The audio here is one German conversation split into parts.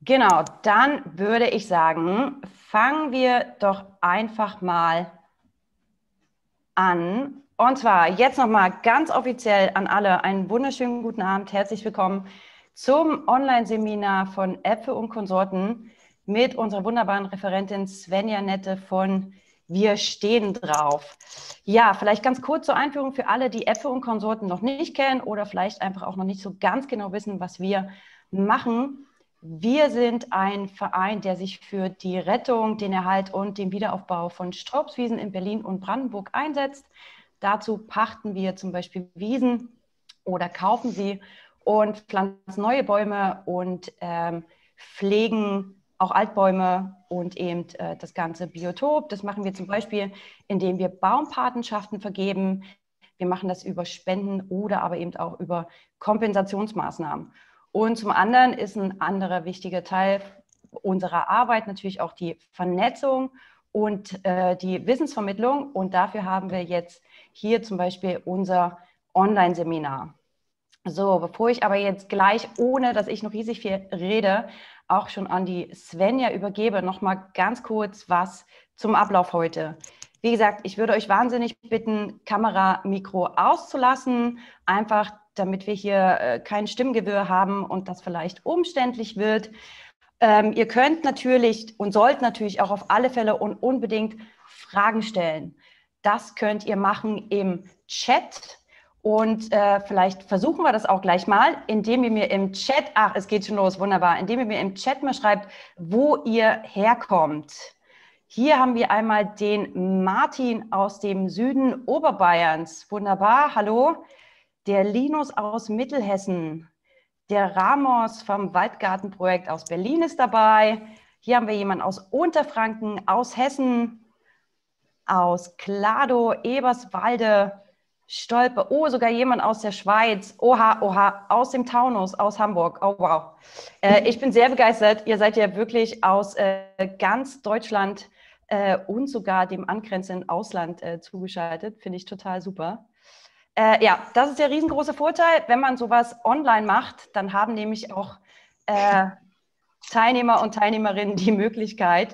Genau, dann würde ich sagen, fangen wir doch einfach mal an. Und zwar jetzt nochmal ganz offiziell an alle einen wunderschönen guten Abend. Herzlich willkommen zum Online-Seminar von Äpfel und Konsorten mit unserer wunderbaren Referentin Svenja Nette von Wir stehen drauf. Ja, vielleicht ganz kurz zur Einführung für alle, die Äpfel und Konsorten noch nicht kennen oder vielleicht einfach auch noch nicht so ganz genau wissen, was wir machen. Wir sind ein Verein, der sich für die Rettung, den Erhalt und den Wiederaufbau von Straußwiesen in Berlin und Brandenburg einsetzt. Dazu pachten wir zum Beispiel Wiesen oder kaufen sie und pflanzen neue Bäume und pflegen auch Altbäume und eben das ganze Biotop. Das machen wir zum Beispiel, indem wir Baumpatenschaften vergeben. Wir machen das über Spenden oder aber eben auch über Kompensationsmaßnahmen. Und zum anderen ist ein anderer wichtiger Teil unserer Arbeit natürlich auch die Vernetzung und die Wissensvermittlung. Und dafür haben wir jetzt hier zum Beispiel unser Online-Seminar. So, bevor ich aber jetzt gleich, ohne dass ich noch riesig viel rede, auch schon an die Svenja übergebe, nochmal ganz kurz was zum Ablauf heute. Wie gesagt, ich würde euch wahnsinnig bitten, Kamera, Mikro auszulassen, einfach damit wir hier kein Stimmgewirr haben und das vielleicht umständlich wird. Ihr könnt natürlich und sollt natürlich auch auf alle Fälle und unbedingt Fragen stellen. Das könnt ihr machen im Chat. Und vielleicht versuchen wir das auch gleich mal, indem ihr mir im Chat, ach, es geht schon los, wunderbar, indem ihr mir im Chat mal schreibt, wo ihr herkommt. Hier haben wir einmal den Martin aus dem Süden Oberbayerns. Wunderbar, hallo. Der Linus aus Mittelhessen. Der Ramos vom Waldgartenprojekt aus Berlin ist dabei. Hier haben wir jemanden aus Unterfranken, aus Hessen, aus Klado, Eberswalde, Stolpe. Oh, sogar jemand aus der Schweiz. Oha, oha, aus dem Taunus, aus Hamburg. Oh, wow. Ich bin sehr begeistert. Ihr seid ja wirklich aus ganz Deutschland und sogar dem angrenzenden Ausland zugeschaltet. Finde ich total super. Ja, das ist der riesengroße Vorteil. Wenn man sowas online macht, dann haben nämlich auch Teilnehmer und Teilnehmerinnen die Möglichkeit,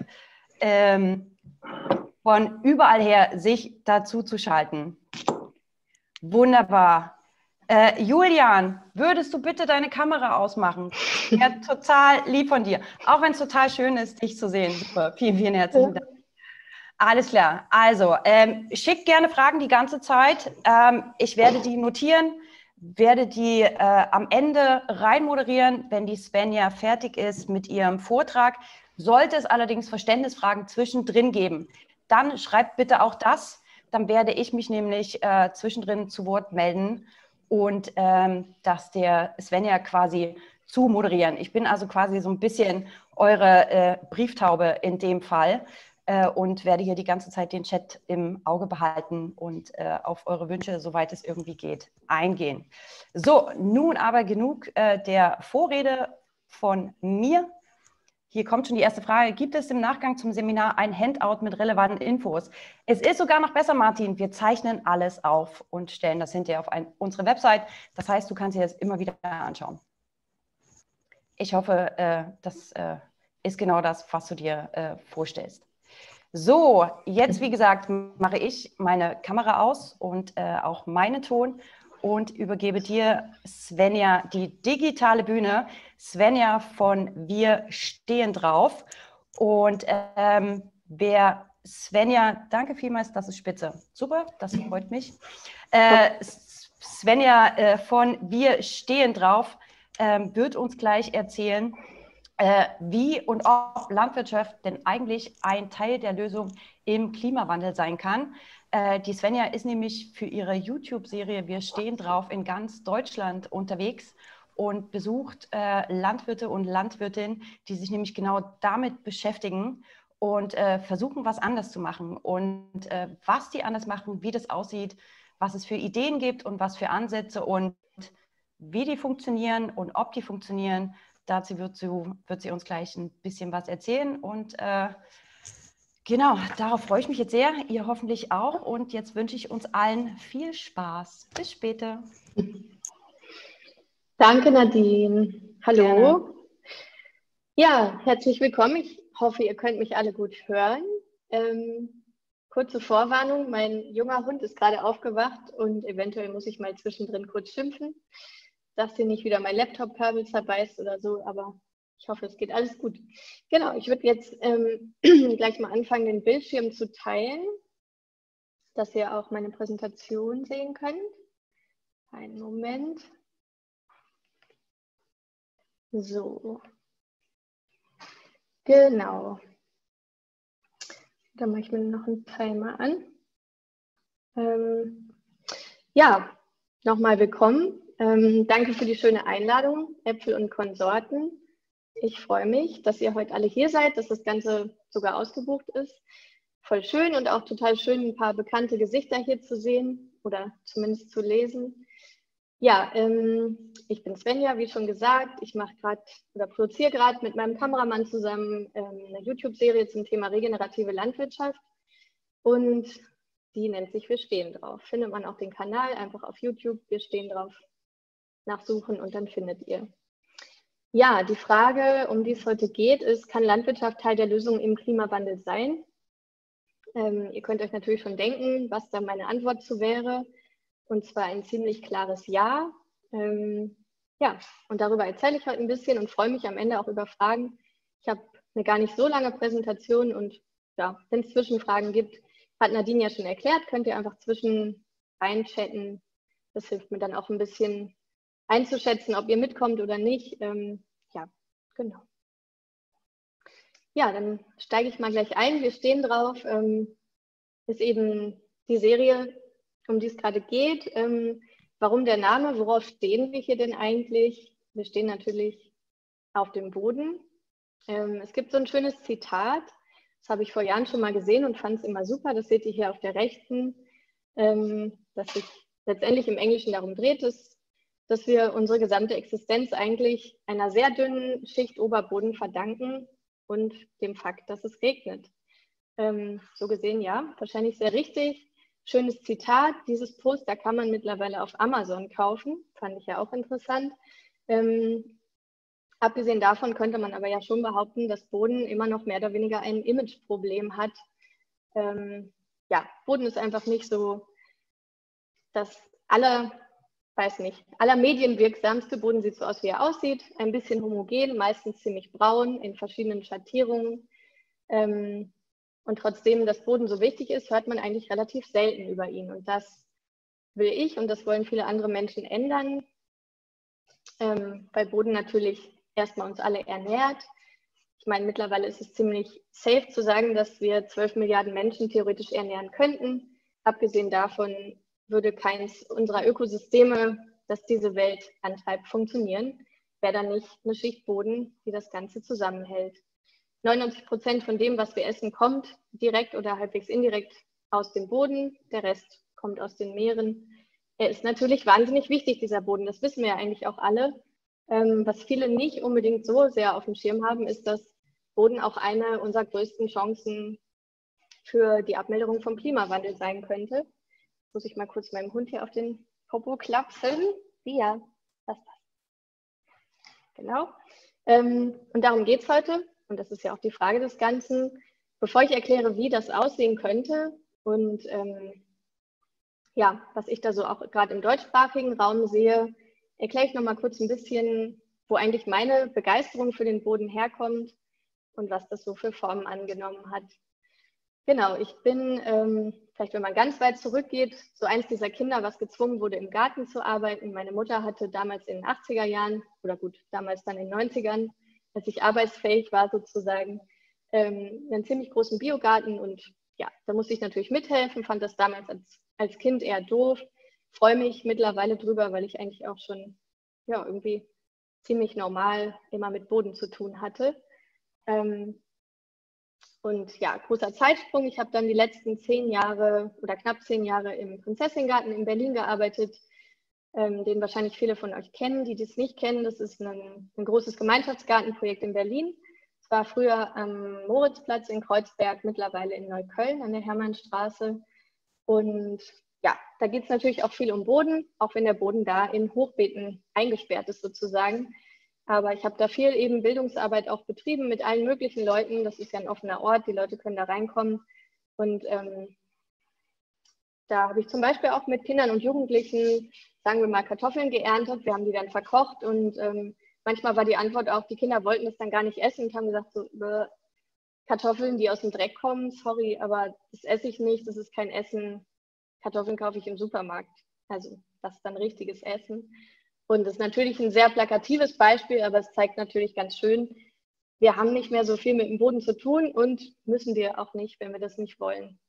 von überall her sich dazu zu schalten. Wunderbar. Julian, würdest du bitte deine Kamera ausmachen? Ja, total lieb von dir. Auch wenn es total schön ist, dich zu sehen. Super. Vielen, vielen herzlichen Dank. Alles klar. Also, schickt gerne Fragen die ganze Zeit. Ich werde die notieren, werde die am Ende rein moderieren, wenn die Svenja fertig ist mit ihrem Vortrag. Sollte es allerdings Verständnisfragen zwischendrin geben, dann schreibt bitte auch das. Dann werde ich mich nämlich zwischendrin zu Wort melden und das der Svenja quasi zu moderieren. Ich bin also quasi so ein bisschen eure Brieftaube in dem Fall und werde hier die ganze Zeit den Chat im Auge behalten und auf eure Wünsche, soweit es irgendwie geht, eingehen. So, nun aber genug der Vorrede von mir. Hier kommt schon die erste Frage. Gibt es im Nachgang zum Seminar ein Handout mit relevanten Infos? Es ist sogar noch besser, Martin. Wir zeichnen alles auf und stellen das hinterher auf unsere Website. Das heißt, du kannst dir das immer wieder anschauen. Ich hoffe, das ist genau das, was du dir vorstellst. So, jetzt wie gesagt, mache ich meine Kamera aus und auch meinen Ton und übergebe dir, Svenja, die digitale Bühne. Svenja von Wir stehen drauf. Und wer Svenja, danke vielmals, das ist spitze. Super, das freut mich. Svenja von Wir stehen drauf wird uns gleich erzählen, wie und ob Landwirtschaft denn eigentlich ein Teil der Lösung im Klimawandel sein kann. Die Svenja ist nämlich für ihre YouTube-Serie Wir stehen drauf in ganz Deutschland unterwegs und besucht Landwirte und Landwirtinnen, die sich nämlich genau damit beschäftigen und versuchen, was anders zu machen. Und was die anders machen, wie das aussieht, was es für Ideen gibt und was für Ansätze und wie die funktionieren und ob die funktionieren. Dazu wird sie uns gleich ein bisschen was erzählen. Und genau, darauf freue ich mich jetzt sehr. Ihr hoffentlich auch. Und jetzt wünsche ich uns allen viel Spaß. Bis später. Danke, Nadine. Hallo. Gerne. Ja, herzlich willkommen. Ich hoffe, ihr könnt mich alle gut hören. Kurze Vorwarnung, mein junger Hund ist gerade aufgewacht und eventuell muss ich mal zwischendrin kurz schimpfen, dass hier nicht wieder mein Laptop-Kabel zerbeißt oder so, aber ich hoffe, es geht alles gut. Genau, ich würde jetzt gleich mal anfangen, den Bildschirm zu teilen, dass ihr auch meine Präsentation sehen könnt. Einen Moment. So. Genau. Dann mache ich mir noch einen Timer an. Ja, nochmal willkommen. Danke für die schöne Einladung, Äpfel und Konsorten. Ich freue mich, dass ihr heute alle hier seid, dass das Ganze sogar ausgebucht ist. Voll schön und auch total schön, ein paar bekannte Gesichter hier zu sehen oder zumindest zu lesen. Ja, ich bin Svenja, wie schon gesagt. Ich mache gerade oder produziere gerade mit meinem Kameramann zusammen eine YouTube-Serie zum Thema regenerative Landwirtschaft. Und die nennt sich Wir stehen drauf. Findet man auch den Kanal einfach auf YouTube. Wir stehen drauf nachsuchen und dann findet ihr. Ja, die Frage, um die es heute geht, ist, kann Landwirtschaft Teil der Lösung im Klimawandel sein? Ihr könnt euch natürlich schon denken, was da meine Antwort zu wäre. Und zwar ein ziemlich klares Ja. Ja, und darüber erzähle ich heute ein bisschen und freue mich am Ende auch über Fragen. Ich habe eine gar nicht so lange Präsentation und ja, wenn es Zwischenfragen gibt, hat Nadine ja schon erklärt, könnt ihr einfach zwischen reinchatten. Das hilft mir dann auch ein bisschen einzuschätzen, ob ihr mitkommt oder nicht. Ja, genau. Ja, dann steige ich mal gleich ein. Wir stehen drauf. Ist eben die Serie, um die es gerade geht. Warum der Name? Worauf stehen wir hier denn eigentlich? Wir stehen natürlich auf dem Boden. Es gibt so ein schönes Zitat, das habe ich vor Jahren schon mal gesehen und fand es immer super. Das seht ihr hier auf der rechten, dass sich letztendlich im Englischen darum dreht, dass wir unsere gesamte Existenz eigentlich einer sehr dünnen Schicht Oberboden verdanken und dem Fakt, dass es regnet. So gesehen, ja, wahrscheinlich sehr richtig. Schönes Zitat. Dieses Poster kann man mittlerweile auf Amazon kaufen. Fand ich ja auch interessant. Abgesehen davon könnte man aber ja schon behaupten, dass Boden immer noch mehr oder weniger ein Imageproblem hat. Ja, Boden ist einfach nicht so das allermedienwirksamste. Boden sieht so aus, wie er aussieht. Ein bisschen homogen, meistens ziemlich braun, in verschiedenen Schattierungen. Und trotzdem, dass Boden so wichtig ist, hört man eigentlich relativ selten über ihn. Und das will ich und das wollen viele andere Menschen ändern, weil Boden natürlich erstmal uns alle ernährt. Ich meine, mittlerweile ist es ziemlich safe zu sagen, dass wir 12 Milliarden Menschen theoretisch ernähren könnten. Abgesehen davon würde keins unserer Ökosysteme, das diese Welt antreibt, funktionieren, wäre da nicht eine Schicht Boden, die das Ganze zusammenhält. 99% von dem, was wir essen, kommt direkt oder halbwegs indirekt aus dem Boden. Der Rest kommt aus den Meeren. Er ist natürlich wahnsinnig wichtig, dieser Boden. Das wissen wir ja eigentlich auch alle. Was viele nicht unbedingt so sehr auf dem Schirm haben, ist, dass Boden auch eine unserer größten Chancen für die Abmilderung vom Klimawandel sein könnte. Muss ich mal kurz meinem Hund hier auf den Popo klapseln. Ja, was das? Genau. Und darum geht es heute. Und das ist ja auch die Frage des Ganzen. Bevor ich erkläre, wie das aussehen könnte und ja, was ich da so auch gerade im deutschsprachigen Raum sehe, erkläre ich noch mal kurz ein bisschen, wo eigentlich meine Begeisterung für den Boden herkommt und was das so für Formen angenommen hat. Genau, ich bin, vielleicht wenn man ganz weit zurückgeht, so eins dieser Kinder, was gezwungen wurde, im Garten zu arbeiten. Meine Mutter hatte damals in den 80er Jahren, oder gut, damals dann in den 90ern, als ich arbeitsfähig war sozusagen, einen ziemlich großen Biogarten und ja, da musste ich natürlich mithelfen, fand das damals als Kind eher doof, freue mich mittlerweile drüber, weil ich eigentlich auch schon ja, irgendwie ziemlich normal immer mit Boden zu tun hatte. Und ja, großer Zeitsprung. Ich habe dann die letzten 10 Jahre oder knapp 10 Jahre im Prinzessingarten in Berlin gearbeitet, den wahrscheinlich viele von euch kennen. Die das nicht kennen, das ist ein großes Gemeinschaftsgartenprojekt in Berlin. Es war früher am Moritzplatz in Kreuzberg, mittlerweile in Neukölln an der Hermannstraße. Und ja, da geht es natürlich auch viel um Boden, auch wenn der Boden da in Hochbeeten eingesperrt ist sozusagen. Aber ich habe da viel eben Bildungsarbeit auch betrieben mit allen möglichen Leuten. Das ist ja ein offener Ort, die Leute können da reinkommen. Und da habe ich zum Beispiel auch mit Kindern und Jugendlichen, sagen wir mal, Kartoffeln geerntet. Wir haben die dann verkocht und manchmal war die Antwort auch, die Kinder wollten das dann gar nicht essen und haben gesagt, so Kartoffeln, die aus dem Dreck kommen, sorry, aber das esse ich nicht, das ist kein Essen. Kartoffeln kaufe ich im Supermarkt. Also das ist dann richtiges Essen. Und das ist natürlich ein sehr plakatives Beispiel, aber es zeigt natürlich ganz schön, wir haben nicht mehr so viel mit dem Boden zu tun und müssen wir auch nicht, wenn wir das nicht wollen.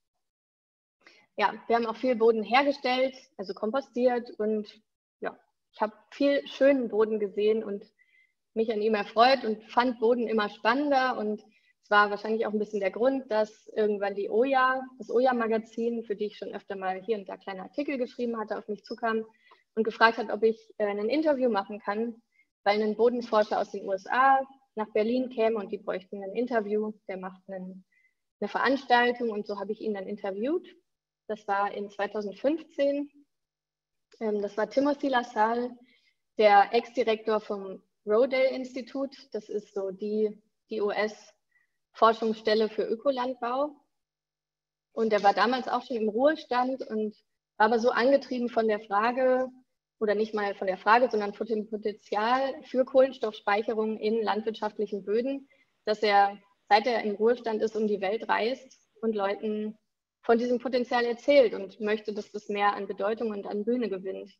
Ja, wir haben auch viel Boden hergestellt, also kompostiert und ja, ich habe viel schönen Boden gesehen und mich an ihm erfreut und fand Boden immer spannender und es war wahrscheinlich auch ein bisschen der Grund, dass irgendwann das Oja-Magazin, für die ich schon öfter mal hier und da kleine Artikel geschrieben hatte, auf mich zukam und gefragt hat, ob ich ein Interview machen kann, weil ein Bodenforscher aus den USA nach Berlin käme und die bräuchten ein Interview. Der macht eine Veranstaltung und so habe ich ihn dann interviewt. Das war in 2015. Das war Timothy LaSalle, der Ex-Direktor vom Rodale-Institut. Das ist so die US-Forschungsstelle für Ökolandbau. Und er war damals auch schon im Ruhestand und war aber so angetrieben von der Frage, oder nicht mal von der Frage, sondern von dem Potenzial für Kohlenstoffspeicherung in landwirtschaftlichen Böden, dass er, seit er im Ruhestand ist, um die Welt reist und Leuten von diesem Potenzial erzählt und möchte, dass das mehr an Bedeutung und an Bühne gewinnt.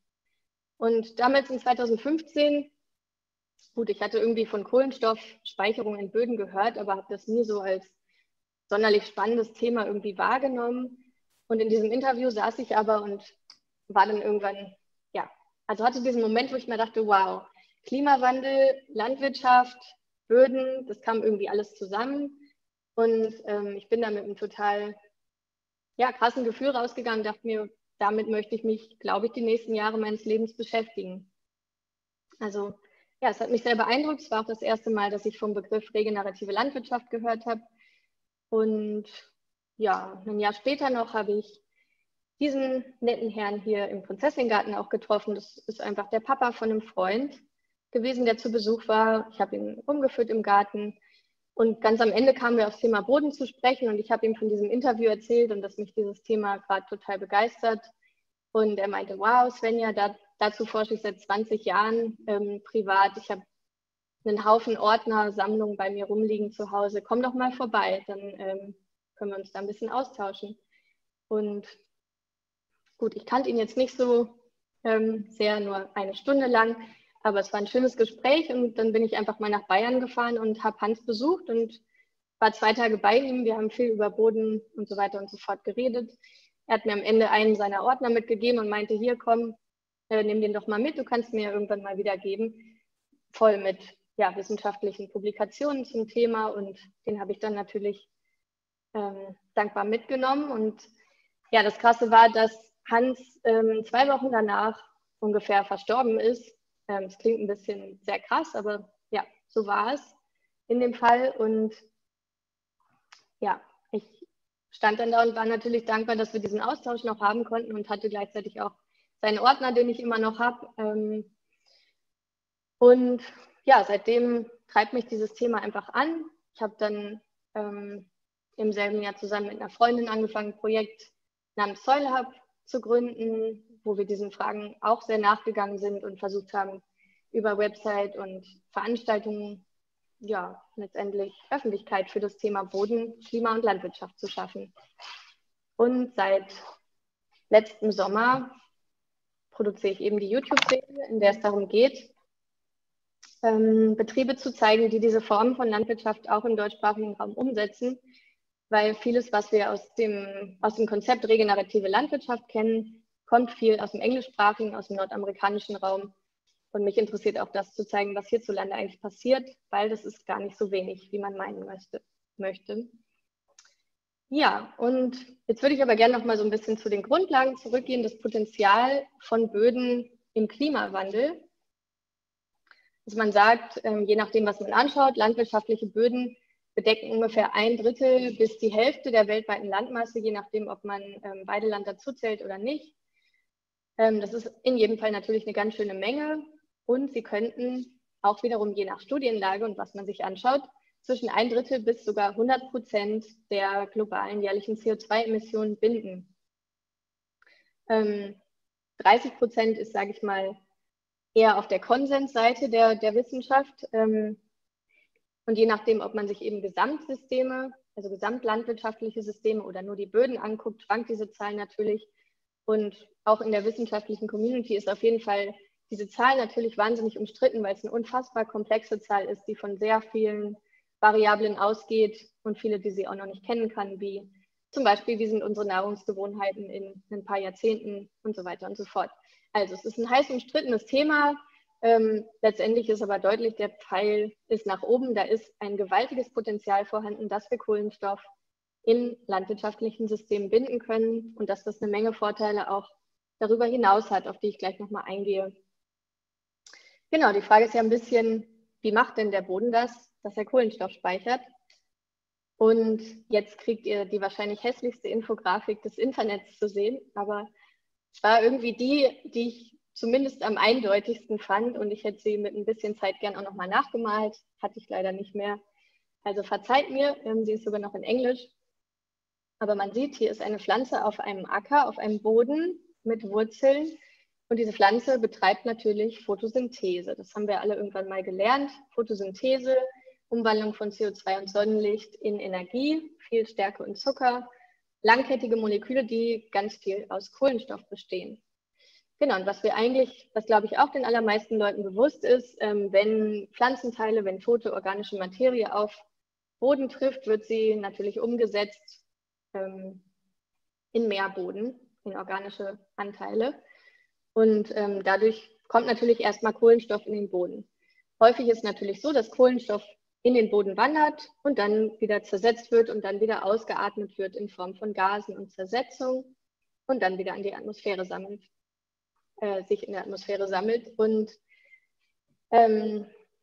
Und damals in 2015, gut, ich hatte irgendwie von Kohlenstoffspeicherung in Böden gehört, aber habe das nie so als sonderlich spannendes Thema irgendwie wahrgenommen. Und in diesem Interview saß ich aber und war dann irgendwann, ja, also hatte diesen Moment, wo ich mir dachte, wow, Klimawandel, Landwirtschaft, Böden, das kam irgendwie alles zusammen. Und ich bin da mit einem total krassen Gefühl rausgegangen und dachte mir, damit möchte ich mich, glaube ich, die nächsten Jahre meines Lebens beschäftigen. Also ja, es hat mich sehr beeindruckt. Es war auch das erste Mal, dass ich vom Begriff regenerative Landwirtschaft gehört habe. Und ja, ein Jahr später noch habe ich diesen netten Herrn hier im Prinzessinnengarten auch getroffen. Das ist einfach der Papa von einem Freund gewesen, der zu Besuch war. Ich habe ihn rumgeführt im Garten. Und ganz am Ende kamen wir aufs Thema Boden zu sprechen und ich habe ihm von diesem Interview erzählt und dass mich dieses Thema gerade total begeistert. Und er meinte, wow, Svenja, dazu forsche ich seit 20 Jahren privat. Ich habe einen Haufen Ordnersammlungen bei mir rumliegen zu Hause. Komm doch mal vorbei, dann können wir uns da ein bisschen austauschen. Und gut, ich kannte ihn jetzt nicht so sehr, nur eine Stunde lang. Aber es war ein schönes Gespräch und dann bin ich einfach mal nach Bayern gefahren und habe Hans besucht und war 2 Tage bei ihm. Wir haben viel über Boden und so weiter und so fort geredet. Er hat mir am Ende einen seiner Ordner mitgegeben und meinte, hier komm, nimm den doch mal mit, du kannst mir irgendwann mal wieder geben. Voll mit wissenschaftlichen Publikationen zum Thema und den habe ich dann natürlich dankbar mitgenommen. Und ja, das Krasse war, dass Hans 2 Wochen danach ungefähr verstorben ist. Das klingt ein bisschen sehr krass, aber ja, so war es in dem Fall. Und ja, ich stand dann da und war natürlich dankbar, dass wir diesen Austausch noch haben konnten und hatte gleichzeitig auch seinen Ordner, den ich immer noch habe. Und ja, seitdem treibt mich dieses Thema einfach an. Ich habe dann im selben Jahr zusammen mit einer Freundin angefangen, ein Projekt namens Soil Hub zu gründen, wo wir diesen Fragen auch sehr nachgegangen sind und versucht haben, über Website und Veranstaltungen letztendlich Öffentlichkeit für das Thema Boden, Klima und Landwirtschaft zu schaffen. Und seit letztem Sommer produziere ich eben die YouTube-Serie, in der es darum geht, Betriebe zu zeigen, die diese Formen von Landwirtschaft auch im deutschsprachigen Raum umsetzen, weil vieles, was wir aus dem Konzept regenerative Landwirtschaft kennen, kommt viel aus dem englischsprachigen, aus dem nordamerikanischen Raum. Und mich interessiert auch das zu zeigen, was hierzulande eigentlich passiert, weil das ist gar nicht so wenig, wie man meinen möchte. Ja, und jetzt würde ich aber gerne noch mal so ein bisschen zu den Grundlagen zurückgehen, das Potenzial von Böden im Klimawandel. Also man sagt, je nachdem, was man anschaut, landwirtschaftliche Böden bedecken ungefähr 1/3 bis die Hälfte der weltweiten Landmasse, je nachdem, ob man Weideland dazu zählt oder nicht. Das ist in jedem Fall natürlich eine ganz schöne Menge und sie könnten auch wiederum je nach Studienlage und was man sich anschaut, zwischen 1/3 bis sogar 100% der globalen jährlichen CO2-Emissionen binden. 30% ist, sage ich mal, eher auf der Konsensseite der Wissenschaft. Und je nachdem, ob man sich eben Gesamtsysteme, also gesamtlandwirtschaftliche Systeme oder nur die Böden anguckt, schwankt diese Zahl natürlich. Und auch in der wissenschaftlichen Community ist auf jeden Fall diese Zahl natürlich wahnsinnig umstritten, weil es eine unfassbar komplexe Zahl ist, die von sehr vielen Variablen ausgeht und viele, die sie auch noch nicht kennen kann, wie zum Beispiel, wie sind unsere Nahrungsgewohnheiten in ein paar Jahrzehnten und so weiter und so fort. Also es ist ein heiß umstrittenes Thema. Letztendlich ist aber deutlich, der Pfeil ist nach oben. Da ist ein gewaltiges Potenzial vorhanden, dass wir Kohlenstoff in landwirtschaftlichen Systemen binden können und dass das eine Menge Vorteile auch darüber hinaus hat, auf die ich gleich nochmal eingehe. Genau, die Frage ist ja ein bisschen, wie macht denn der Boden das, dass er Kohlenstoff speichert? Und jetzt kriegt ihr die wahrscheinlich hässlichste Infografik des Internets zu sehen, aber es war irgendwie die ich zumindest am eindeutigsten fand und ich hätte sie mit ein bisschen Zeit gern auch nochmal nachgemalt, hatte ich leider nicht mehr. Also verzeiht mir, sie ist sogar noch in Englisch. Aber man sieht, hier ist eine Pflanze auf einem Acker, auf einem Boden mit Wurzeln. Und diese Pflanze betreibt natürlich Photosynthese. Das haben wir alle irgendwann mal gelernt. Photosynthese, Umwandlung von CO2 und Sonnenlicht in Energie, viel Stärke und Zucker, langkettige Moleküle, die ganz viel aus Kohlenstoff bestehen. Genau, und was glaube ich auch den allermeisten Leuten bewusst ist, wenn Pflanzenteile, wenn tote organische Materie auf Boden trifft, wird sie natürlich umgesetzt in Meerboden, in organische Anteile. Und dadurch kommt natürlich erstmal Kohlenstoff in den Boden. Häufig ist es natürlich so, dass Kohlenstoff in den Boden wandert und dann wieder zersetzt wird und dann wieder ausgeatmet wird in Form von Gasen und Zersetzung und dann wieder in die Atmosphäre sammelt, sich in der Atmosphäre sammelt. Und genau,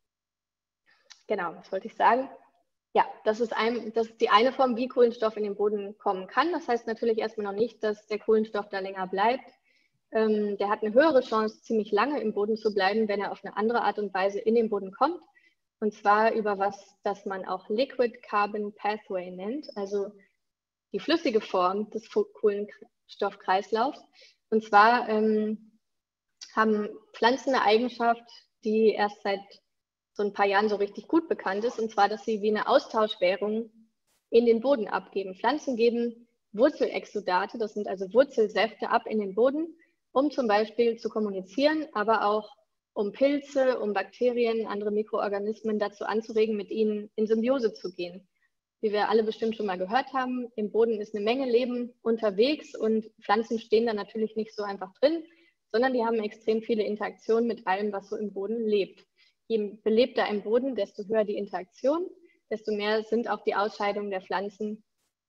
was wollte ich sagen? Ja, das ist die eine Form, wie Kohlenstoff in den Boden kommen kann. Das heißt natürlich erstmal noch nicht, dass der Kohlenstoff da länger bleibt. Der hat eine höhere Chance, ziemlich lange im Boden zu bleiben, wenn er auf eine andere Art und Weise in den Boden kommt. Und zwar über das man auch Liquid Carbon Pathway nennt, also die flüssige Form des Kohlenstoffkreislaufs. Und zwar haben Pflanzen eine Eigenschaft, die erst seit so ein paar Jahren so richtig gut bekannt ist, und zwar, dass sie wie eine Austauschwährung in den Boden abgeben. Pflanzen geben Wurzelexudate, das sind also Wurzelsäfte, ab in den Boden, um zum Beispiel zu kommunizieren, aber auch um Pilze, um Bakterien, andere Mikroorganismen dazu anzuregen, mit ihnen in Symbiose zu gehen. Wie wir alle bestimmt schon mal gehört haben, im Boden ist eine Menge Leben unterwegs und Pflanzen stehen da natürlich nicht so einfach drin, sondern die haben extrem viele Interaktionen mit allem, was so im Boden lebt. Je belebter ein Boden, desto höher die Interaktion, desto mehr sind auch die Ausscheidungen der Pflanzen.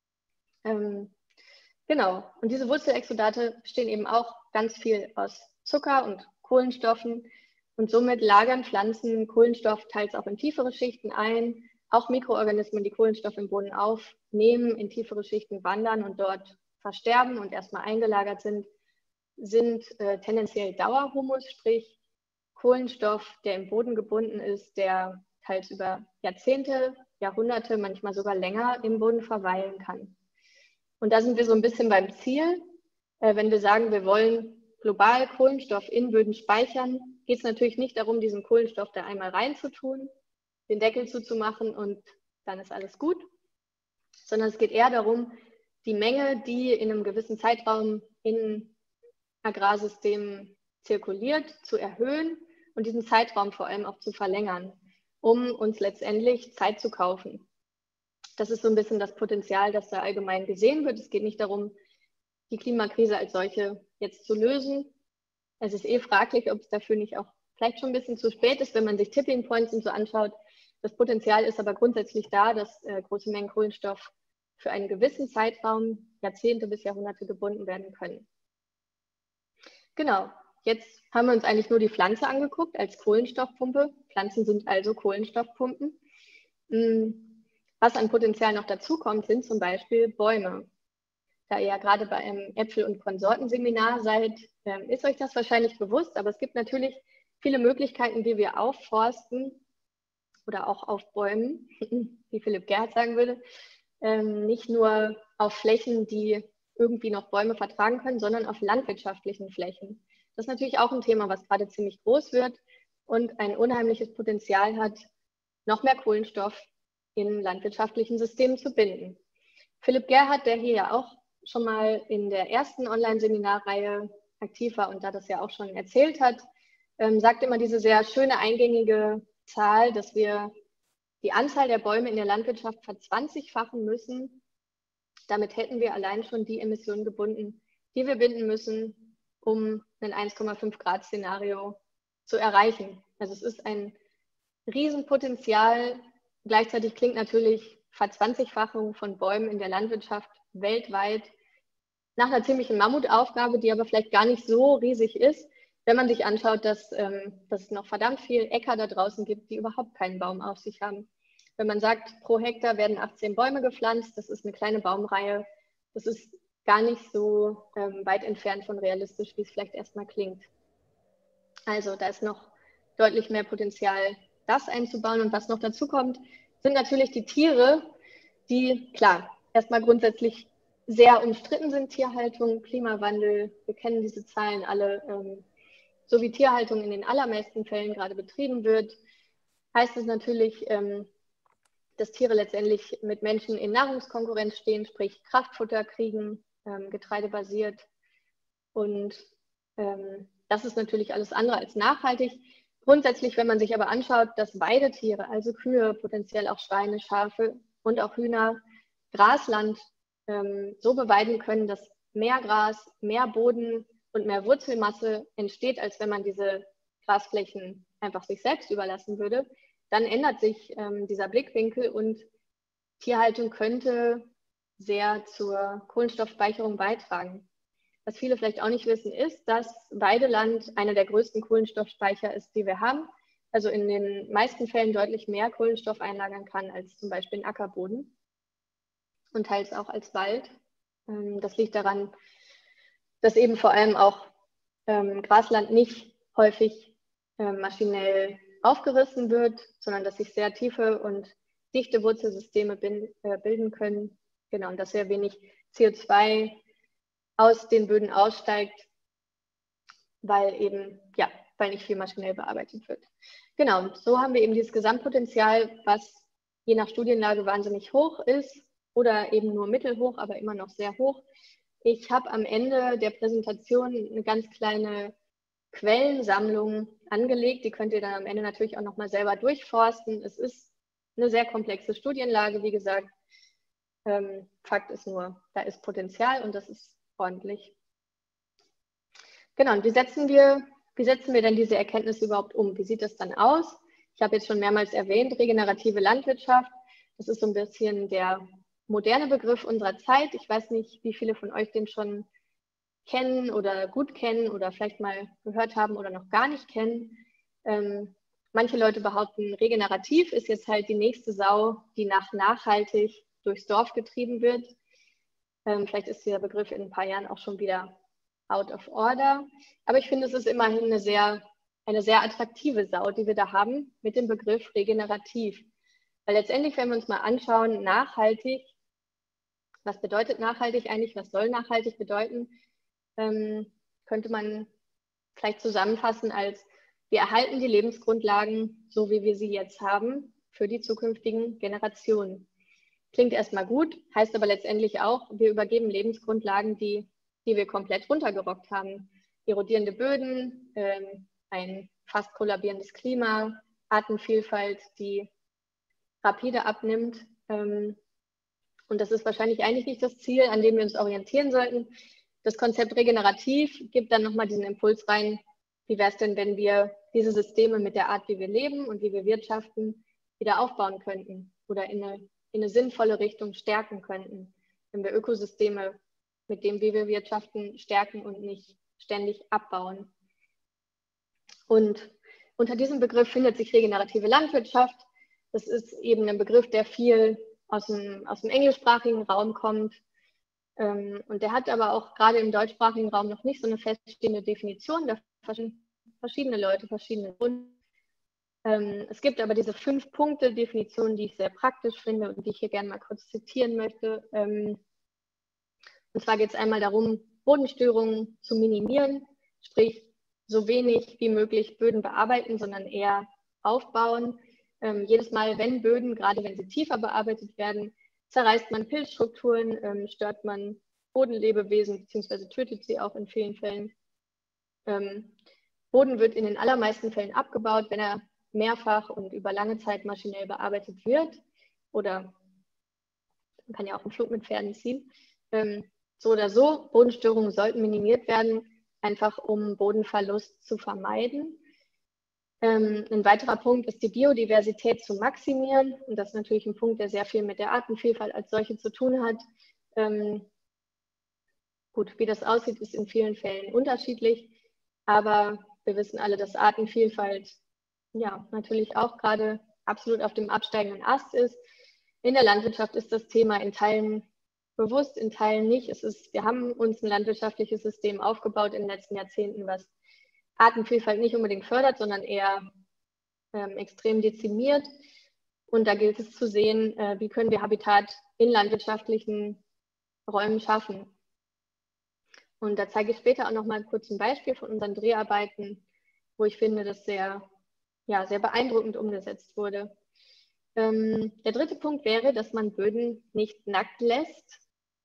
Genau, und diese Wurzelexudate bestehen eben auch ganz viel aus Zucker und Kohlenstoffen und somit lagern Pflanzen Kohlenstoff teils auch in tiefere Schichten ein. Auch Mikroorganismen, die Kohlenstoff im Boden aufnehmen, in tiefere Schichten wandern und dort versterben und erstmal eingelagert sind tendenziell Dauerhumus, sprich Kohlenstoff, der im Boden gebunden ist, der teils über Jahrzehnte, Jahrhunderte, manchmal sogar länger im Boden verweilen kann. Und da sind wir so ein bisschen beim Ziel. Wenn wir sagen, wir wollen global Kohlenstoff in Böden speichern, geht es natürlich nicht darum, diesen Kohlenstoff da einmal reinzutun, den Deckel zuzumachen und dann ist alles gut, sondern es geht eher darum, die Menge, die in einem gewissen Zeitraum in Agrarsystemen zirkuliert, zu erhöhen und diesen Zeitraum vor allem auch zu verlängern, um uns letztendlich Zeit zu kaufen. Das ist so ein bisschen das Potenzial, das da allgemein gesehen wird. Es geht nicht darum, die Klimakrise als solche jetzt zu lösen. Es ist fraglich, ob es dafür nicht auch vielleicht schon ein bisschen zu spät ist, wenn man sich Tipping Points und so anschaut. Das Potenzial ist aber grundsätzlich da, dass große Mengen Kohlenstoff für einen gewissen Zeitraum, Jahrzehnte bis Jahrhunderte, gebunden werden können. Genau, jetzt haben wir uns eigentlich nur die Pflanze angeguckt als Kohlenstoffpumpe. Pflanzen sind also Kohlenstoffpumpen. Was an Potenzial noch dazu kommt, sind zum Beispiel Bäume. Da ihr ja gerade bei einem Äpfel- und Konsortenseminar seid, ist euch das wahrscheinlich bewusst, aber es gibt natürlich viele Möglichkeiten, wie wir aufforsten oder auch aufbäumen, wie Philipp Gerhardt sagen würde, nicht nur auf Flächen, die irgendwie noch Bäume vertragen können, sondern auf landwirtschaftlichen Flächen. Das ist natürlich auch ein Thema, was gerade ziemlich groß wird und ein unheimliches Potenzial hat, noch mehr Kohlenstoff in landwirtschaftlichen Systemen zu binden. Philipp Gerhardt, der hier ja auch schon mal in der ersten Online-Seminarreihe aktiv war und da das ja auch schon erzählt hat, sagt immer diese sehr schöne eingängige Zahl, dass wir die Anzahl der Bäume in der Landwirtschaft verzwanzigfachen müssen. Damit hätten wir allein schon die Emissionen gebunden, die wir binden müssen, um ein 1,5 Grad Szenario zu erreichen. Also es ist ein Riesenpotenzial. Gleichzeitig klingt natürlich Verzwanzigfachung von Bäumen in der Landwirtschaft weltweit nach einer ziemlichen Mammutaufgabe, die aber vielleicht gar nicht so riesig ist, wenn man sich anschaut, dass es noch verdammt viel Äcker da draußen gibt, die überhaupt keinen Baum auf sich haben. Wenn man sagt, pro Hektar werden 18 Bäume gepflanzt, das ist eine kleine Baumreihe, das ist gar nicht so weit entfernt von realistisch, wie es vielleicht erstmal klingt. Also da ist noch deutlich mehr Potenzial, das einzubauen. Und was noch dazu kommt, sind natürlich die Tiere, die, klar, erstmal grundsätzlich sehr umstritten sind. Tierhaltung, Klimawandel, wir kennen diese Zahlen alle. So wie Tierhaltung in den allermeisten Fällen gerade betrieben wird, heißt es natürlich, dass Tiere letztendlich mit Menschen in Nahrungskonkurrenz stehen, sprich Kraftfutter kriegen, getreidebasiert. Und das ist natürlich alles andere als nachhaltig. Grundsätzlich, wenn man sich aber anschaut, dass Weidetiere, also Kühe, potenziell auch Schweine, Schafe und auch Hühner, Grasland so beweiden können, dass mehr Gras, mehr Boden und mehr Wurzelmasse entsteht, als wenn man diese Grasflächen einfach sich selbst überlassen würde, dann ändert sich dieser Blickwinkel und Tierhaltung könnte sehr zur Kohlenstoffspeicherung beitragen. Was viele vielleicht auch nicht wissen, ist, dass Weideland einer der größten Kohlenstoffspeicher ist, die wir haben. Also in den meisten Fällen deutlich mehr Kohlenstoff einlagern kann als zum Beispiel ein Ackerboden und teils auch als Wald. Das liegt daran, dass eben vor allem auch Grasland nicht häufig maschinell aufgerissen wird, sondern dass sich sehr tiefe und dichte Wurzelsysteme bilden können. Genau, und dass sehr wenig CO2 aus den Böden aussteigt, weil nicht viel maschinell bearbeitet wird. Genau, so haben wir eben dieses Gesamtpotenzial, was je nach Studienlage wahnsinnig hoch ist oder eben nur mittelhoch, aber immer noch sehr hoch. Ich habe am Ende der Präsentation eine ganz kleine Quellensammlung angelegt. Die könnt ihr dann am Ende natürlich auch nochmal selber durchforsten. Es ist eine sehr komplexe Studienlage, wie gesagt. Fakt ist nur, da ist Potenzial und das ist ordentlich. Genau, und wie setzen wir denn diese Erkenntnisse überhaupt um? Wie sieht das dann aus? Ich habe jetzt schon mehrmals erwähnt, regenerative Landwirtschaft. Das ist so ein bisschen der moderne Begriff unserer Zeit. Ich weiß nicht, wie viele von euch den schon kennen oder gut kennen oder vielleicht mal gehört haben oder noch gar nicht kennen. Manche Leute behaupten, regenerativ ist jetzt halt die nächste Sau, die nachhaltig durchs Dorf getrieben wird. Vielleicht ist dieser Begriff in ein paar Jahren auch schon wieder out of order. Aber ich finde, es ist immerhin eine sehr attraktive Sau, die wir da haben mit dem Begriff regenerativ. Weil letztendlich, wenn wir uns mal anschauen, nachhaltig, was bedeutet nachhaltig eigentlich, was soll nachhaltig bedeuten, könnte man vielleicht zusammenfassen als, wir erhalten die Lebensgrundlagen, so wie wir sie jetzt haben, für die zukünftigen Generationen. Klingt erstmal gut, heißt aber letztendlich auch, wir übergeben Lebensgrundlagen, die wir komplett runtergerockt haben. Erodierende Böden, ein fast kollabierendes Klima, Artenvielfalt, die rapide abnimmt. Und das ist wahrscheinlich eigentlich nicht das Ziel, an dem wir uns orientieren sollten. Das Konzept regenerativ gibt dann nochmal diesen Impuls rein, wie wäre es denn, wenn wir diese Systeme mit der Art, wie wir leben und wie wir wirtschaften, wieder aufbauen könnten oder in eine sinnvolle Richtung stärken könnten, wenn wir Ökosysteme mit dem, wie wir wirtschaften, stärken und nicht ständig abbauen. Und unter diesem Begriff findet sich regenerative Landwirtschaft. Das ist eben ein Begriff, der viel aus dem englischsprachigen Raum kommt. Und der hat aber auch gerade im deutschsprachigen Raum noch nicht so eine feststehende Definition. Da verschiedene Leute, verschiedene Gründe. Es gibt aber diese 5-Punkte-Definition, die ich sehr praktisch finde und die ich hier gerne mal kurz zitieren möchte. Und zwar geht es einmal darum, Bodenstörungen zu minimieren, sprich so wenig wie möglich Böden bearbeiten, sondern eher aufbauen. Jedes Mal, wenn Böden, gerade wenn sie tiefer bearbeitet werden, zerreißt man Pilzstrukturen, stört man Bodenlebewesen bzw. tötet sie auch in vielen Fällen. Boden wird in den allermeisten Fällen abgebaut, wenn er mehrfach und über lange Zeit maschinell bearbeitet wird. Oder man kann ja auch einen Flug mit Pferden ziehen. So oder so, Bodenstörungen sollten minimiert werden, einfach um Bodenverlust zu vermeiden. Ein weiterer Punkt ist, die Biodiversität zu maximieren. Und das ist natürlich ein Punkt, der sehr viel mit der Artenvielfalt als solche zu tun hat. Gut, wie das aussieht, ist in vielen Fällen unterschiedlich. Aber wir wissen alle, dass Artenvielfalt ja natürlich auch gerade absolut auf dem absteigenden Ast ist. In der Landwirtschaft ist das Thema in Teilen bewusst, in Teilen nicht. Wir haben uns ein landwirtschaftliches System aufgebaut in den letzten Jahrzehnten, was Artenvielfalt nicht unbedingt fördert, sondern eher extrem dezimiert. Und da gilt es zu sehen, wie können wir Habitat in landwirtschaftlichen Räumen schaffen. Und da zeige ich später auch noch mal kurz ein Beispiel von unseren Dreharbeiten, wo ich finde, dass sehr beeindruckend umgesetzt wurde. Der dritte Punkt wäre, dass man Böden nicht nackt lässt.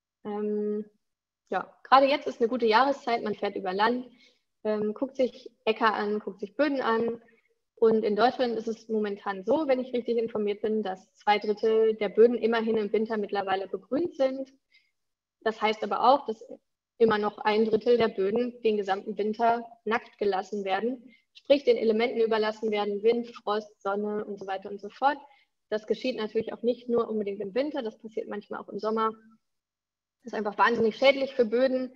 Gerade jetzt ist eine gute Jahreszeit, man fährt über Land, guckt sich Äcker an, guckt sich Böden an. Und in Deutschland ist es momentan so, wenn ich richtig informiert bin, dass 2/3 der Böden immerhin im Winter mittlerweile begrünt sind. Das heißt aber auch, dass immer noch 1/3 der Böden den gesamten Winter nackt gelassen werden, sprich den Elementen überlassen werden, Wind, Frost, Sonne und so weiter und so fort. Das geschieht natürlich auch nicht nur unbedingt im Winter, das passiert manchmal auch im Sommer. Das ist einfach wahnsinnig schädlich für Böden.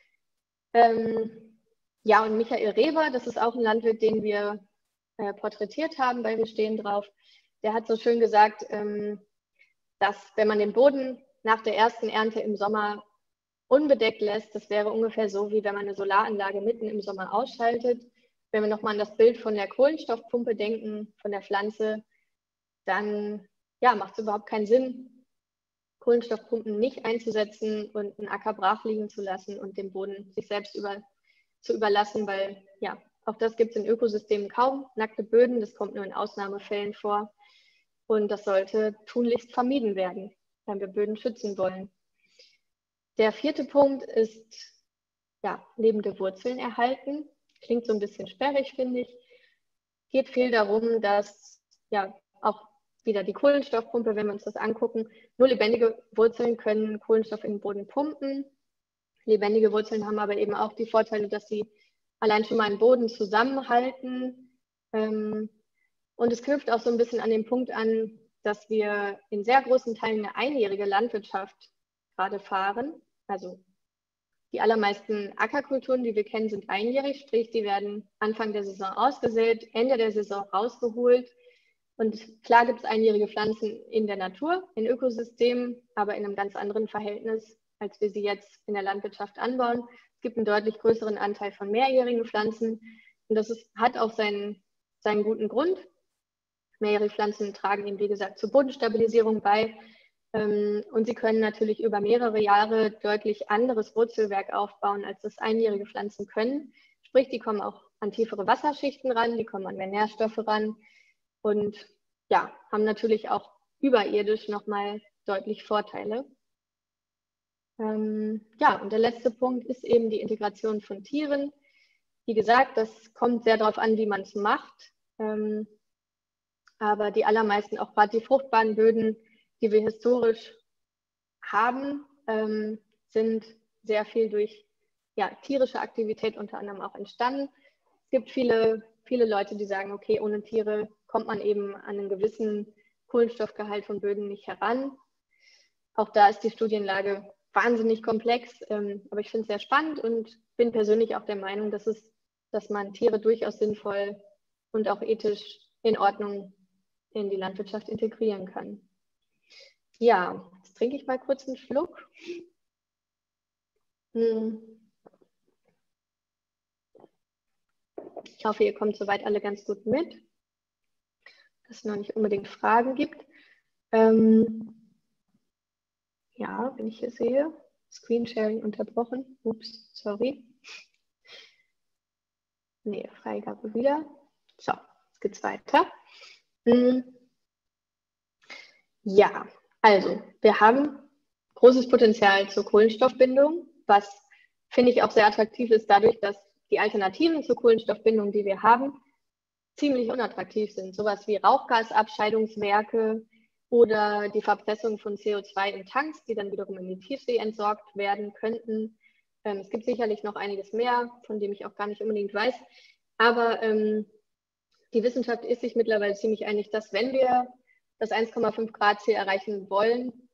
Und Michael Reber, das ist auch ein Landwirt, den wir porträtiert haben, weil wir stehen drauf, der hat so schön gesagt, dass wenn man den Boden nach der ersten Ernte im Sommer unbedeckt lässt, das wäre ungefähr so, wie wenn man eine Solaranlage mitten im Sommer ausschaltet. Wenn wir nochmal an das Bild von der Kohlenstoffpumpe denken, von der Pflanze, dann macht es überhaupt keinen Sinn, Kohlenstoffpumpen nicht einzusetzen und einen Acker brach liegen zu lassen und den Boden sich selbst zu überlassen, weil auch das gibt es in Ökosystemen kaum. Nackte Böden, das kommt nur in Ausnahmefällen vor. Und das sollte tunlichst vermieden werden, wenn wir Böden schützen wollen. Der 4. Punkt ist, lebende Wurzeln erhalten. Klingt so ein bisschen sperrig, finde ich. Geht viel darum, dass auch wieder die Kohlenstoffpumpe, wenn wir uns das angucken, nur lebendige Wurzeln können Kohlenstoff in den Boden pumpen. Lebendige Wurzeln haben aber eben auch die Vorteile, dass sie allein schon mal den Boden zusammenhalten. Und es knüpft auch so ein bisschen an den Punkt an, dass wir in sehr großen Teilen eine einjährige Landwirtschaft gerade fahren. Also die allermeisten Ackerkulturen, die wir kennen, sind einjährig, sprich, die werden Anfang der Saison ausgesät, Ende der Saison rausgeholt. Und klar gibt es einjährige Pflanzen in der Natur, in Ökosystemen, aber in einem ganz anderen Verhältnis, als wir sie jetzt in der Landwirtschaft anbauen. Es gibt einen deutlich größeren Anteil von mehrjährigen Pflanzen und das hat auch seinen guten Grund. Mehrjährige Pflanzen tragen eben, wie gesagt, zur Bodenstabilisierung bei und sie können natürlich über mehrere Jahre deutlich anderes Wurzelwerk aufbauen, als das einjährige Pflanzen können. Sprich, die kommen auch an tiefere Wasserschichten ran, die kommen an mehr Nährstoffe ran und haben natürlich auch überirdisch nochmal deutlich Vorteile. Und der letzte Punkt ist eben die Integration von Tieren. Wie gesagt, das kommt sehr darauf an, wie man es macht. Aber die allermeisten, auch gerade die fruchtbaren Böden, die wir historisch haben, sind sehr viel durch tierische Aktivität unter anderem auch entstanden. Es gibt viele Leute, die sagen, okay, ohne Tiere kommt man eben an einen gewissen Kohlenstoffgehalt von Böden nicht heran. Auch da ist die Studienlage wahnsinnig komplex, aber ich finde es sehr spannend und bin persönlich auch der Meinung, dass man Tiere durchaus sinnvoll und auch ethisch in Ordnung in die Landwirtschaft integrieren kann. Ja, jetzt trinke ich mal kurz einen Schluck. Ich hoffe, ihr kommt soweit alle ganz gut mit, dass es noch nicht unbedingt Fragen gibt. Ja, wenn ich hier sehe, Screensharing unterbrochen. Ups, sorry. Nee, Freigabe wieder. So, jetzt geht's weiter. Ja, also wir haben großes Potenzial zur Kohlenstoffbindung, was finde ich auch sehr attraktiv ist, dadurch, dass die Alternativen zur Kohlenstoffbindung, die wir haben, ziemlich unattraktiv sind. Sowas wie Rauchgasabscheidungswerke oder die Verpressung von CO2 in Tanks, die dann wiederum in die Tiefsee entsorgt werden könnten. Es gibt sicherlich noch einiges mehr, von dem ich auch gar nicht unbedingt weiß. Aber die Wissenschaft ist sich mittlerweile ziemlich einig, dass wenn wir das 1,5 Grad Ziel erreichen wollen,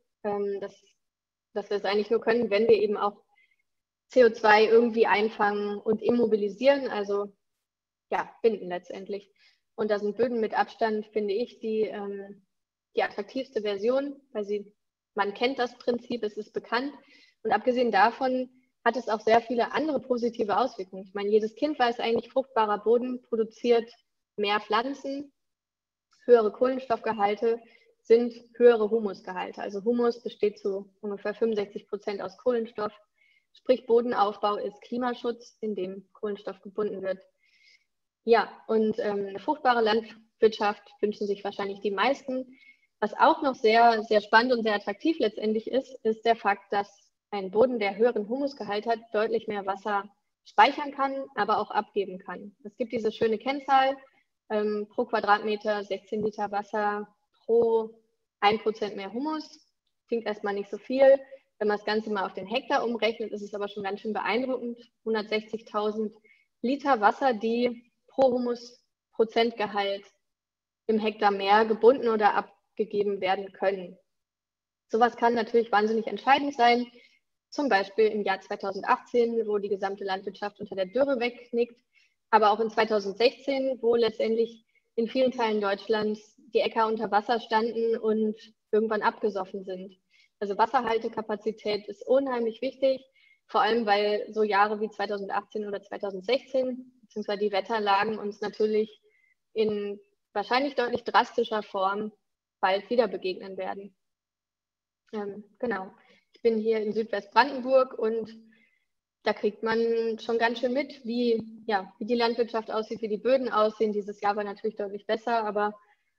dass wir es eigentlich nur können, wenn wir eben auch CO2 irgendwie einfangen und immobilisieren, also ja, binden letztendlich. Und da sind Böden mit Abstand, finde ich, die attraktivste Version, weil man kennt das Prinzip, es ist bekannt. Und abgesehen davon hat es auch sehr viele andere positive Auswirkungen. Ich meine, jedes Kind weiß eigentlich, fruchtbarer Boden produziert mehr Pflanzen, höhere Kohlenstoffgehalte sind höhere Humusgehalte. Also Humus besteht zu ungefähr 65% aus Kohlenstoff. Sprich, Bodenaufbau ist Klimaschutz, in dem Kohlenstoff gebunden wird. Ja, und eine fruchtbare Landwirtschaft wünschen sich wahrscheinlich die meisten. Was auch noch sehr, sehr spannend und sehr attraktiv letztendlich ist der Fakt, dass ein Boden, der höheren Humusgehalt hat, deutlich mehr Wasser speichern kann, aber auch abgeben kann. Es gibt diese schöne Kennzahl, pro Quadratmeter 16 Liter Wasser pro 1% mehr Humus. Klingt erstmal nicht so viel. Wenn man das Ganze mal auf den Hektar umrechnet, ist es aber schon ganz schön beeindruckend. 160.000 Liter Wasser, die pro Humusprozentgehalt im Hektar mehr gebunden oder abgegeben werden können. Sowas kann natürlich wahnsinnig entscheidend sein. Zum Beispiel im Jahr 2018, wo die gesamte Landwirtschaft unter der Dürre wegknickt, aber auch in 2016, wo letztendlich in vielen Teilen Deutschlands die Äcker unter Wasser standen und irgendwann abgesoffen sind. Also Wasserhaltekapazität ist unheimlich wichtig, vor allem weil so Jahre wie 2018 oder 2016, beziehungsweise die Wetterlagen uns natürlich in wahrscheinlich deutlich drastischer Form bald wieder begegnen werden. Genau, ich bin hier in Südwestbrandenburg und da kriegt man schon ganz schön mit, wie die Landwirtschaft aussieht, wie die Böden aussehen. Dieses Jahr war natürlich deutlich besser, aber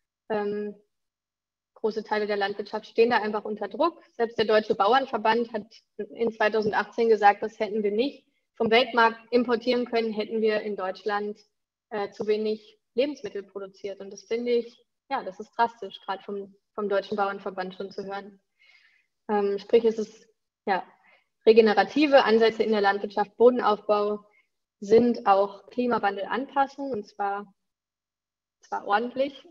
große Teile der Landwirtschaft stehen da einfach unter Druck. Selbst der Deutsche Bauernverband hat in 2018 gesagt, das hätten wir nicht vom Weltmarkt importieren können, hätten wir in Deutschland zu wenig Lebensmittel produziert. Und das finde ich, ja, das ist drastisch, gerade vom Deutschen Bauernverband schon zu hören. Sprich, es ist ja regenerative Ansätze in der Landwirtschaft, Bodenaufbau sind auch Klimawandelanpassung und zwar ordentlich.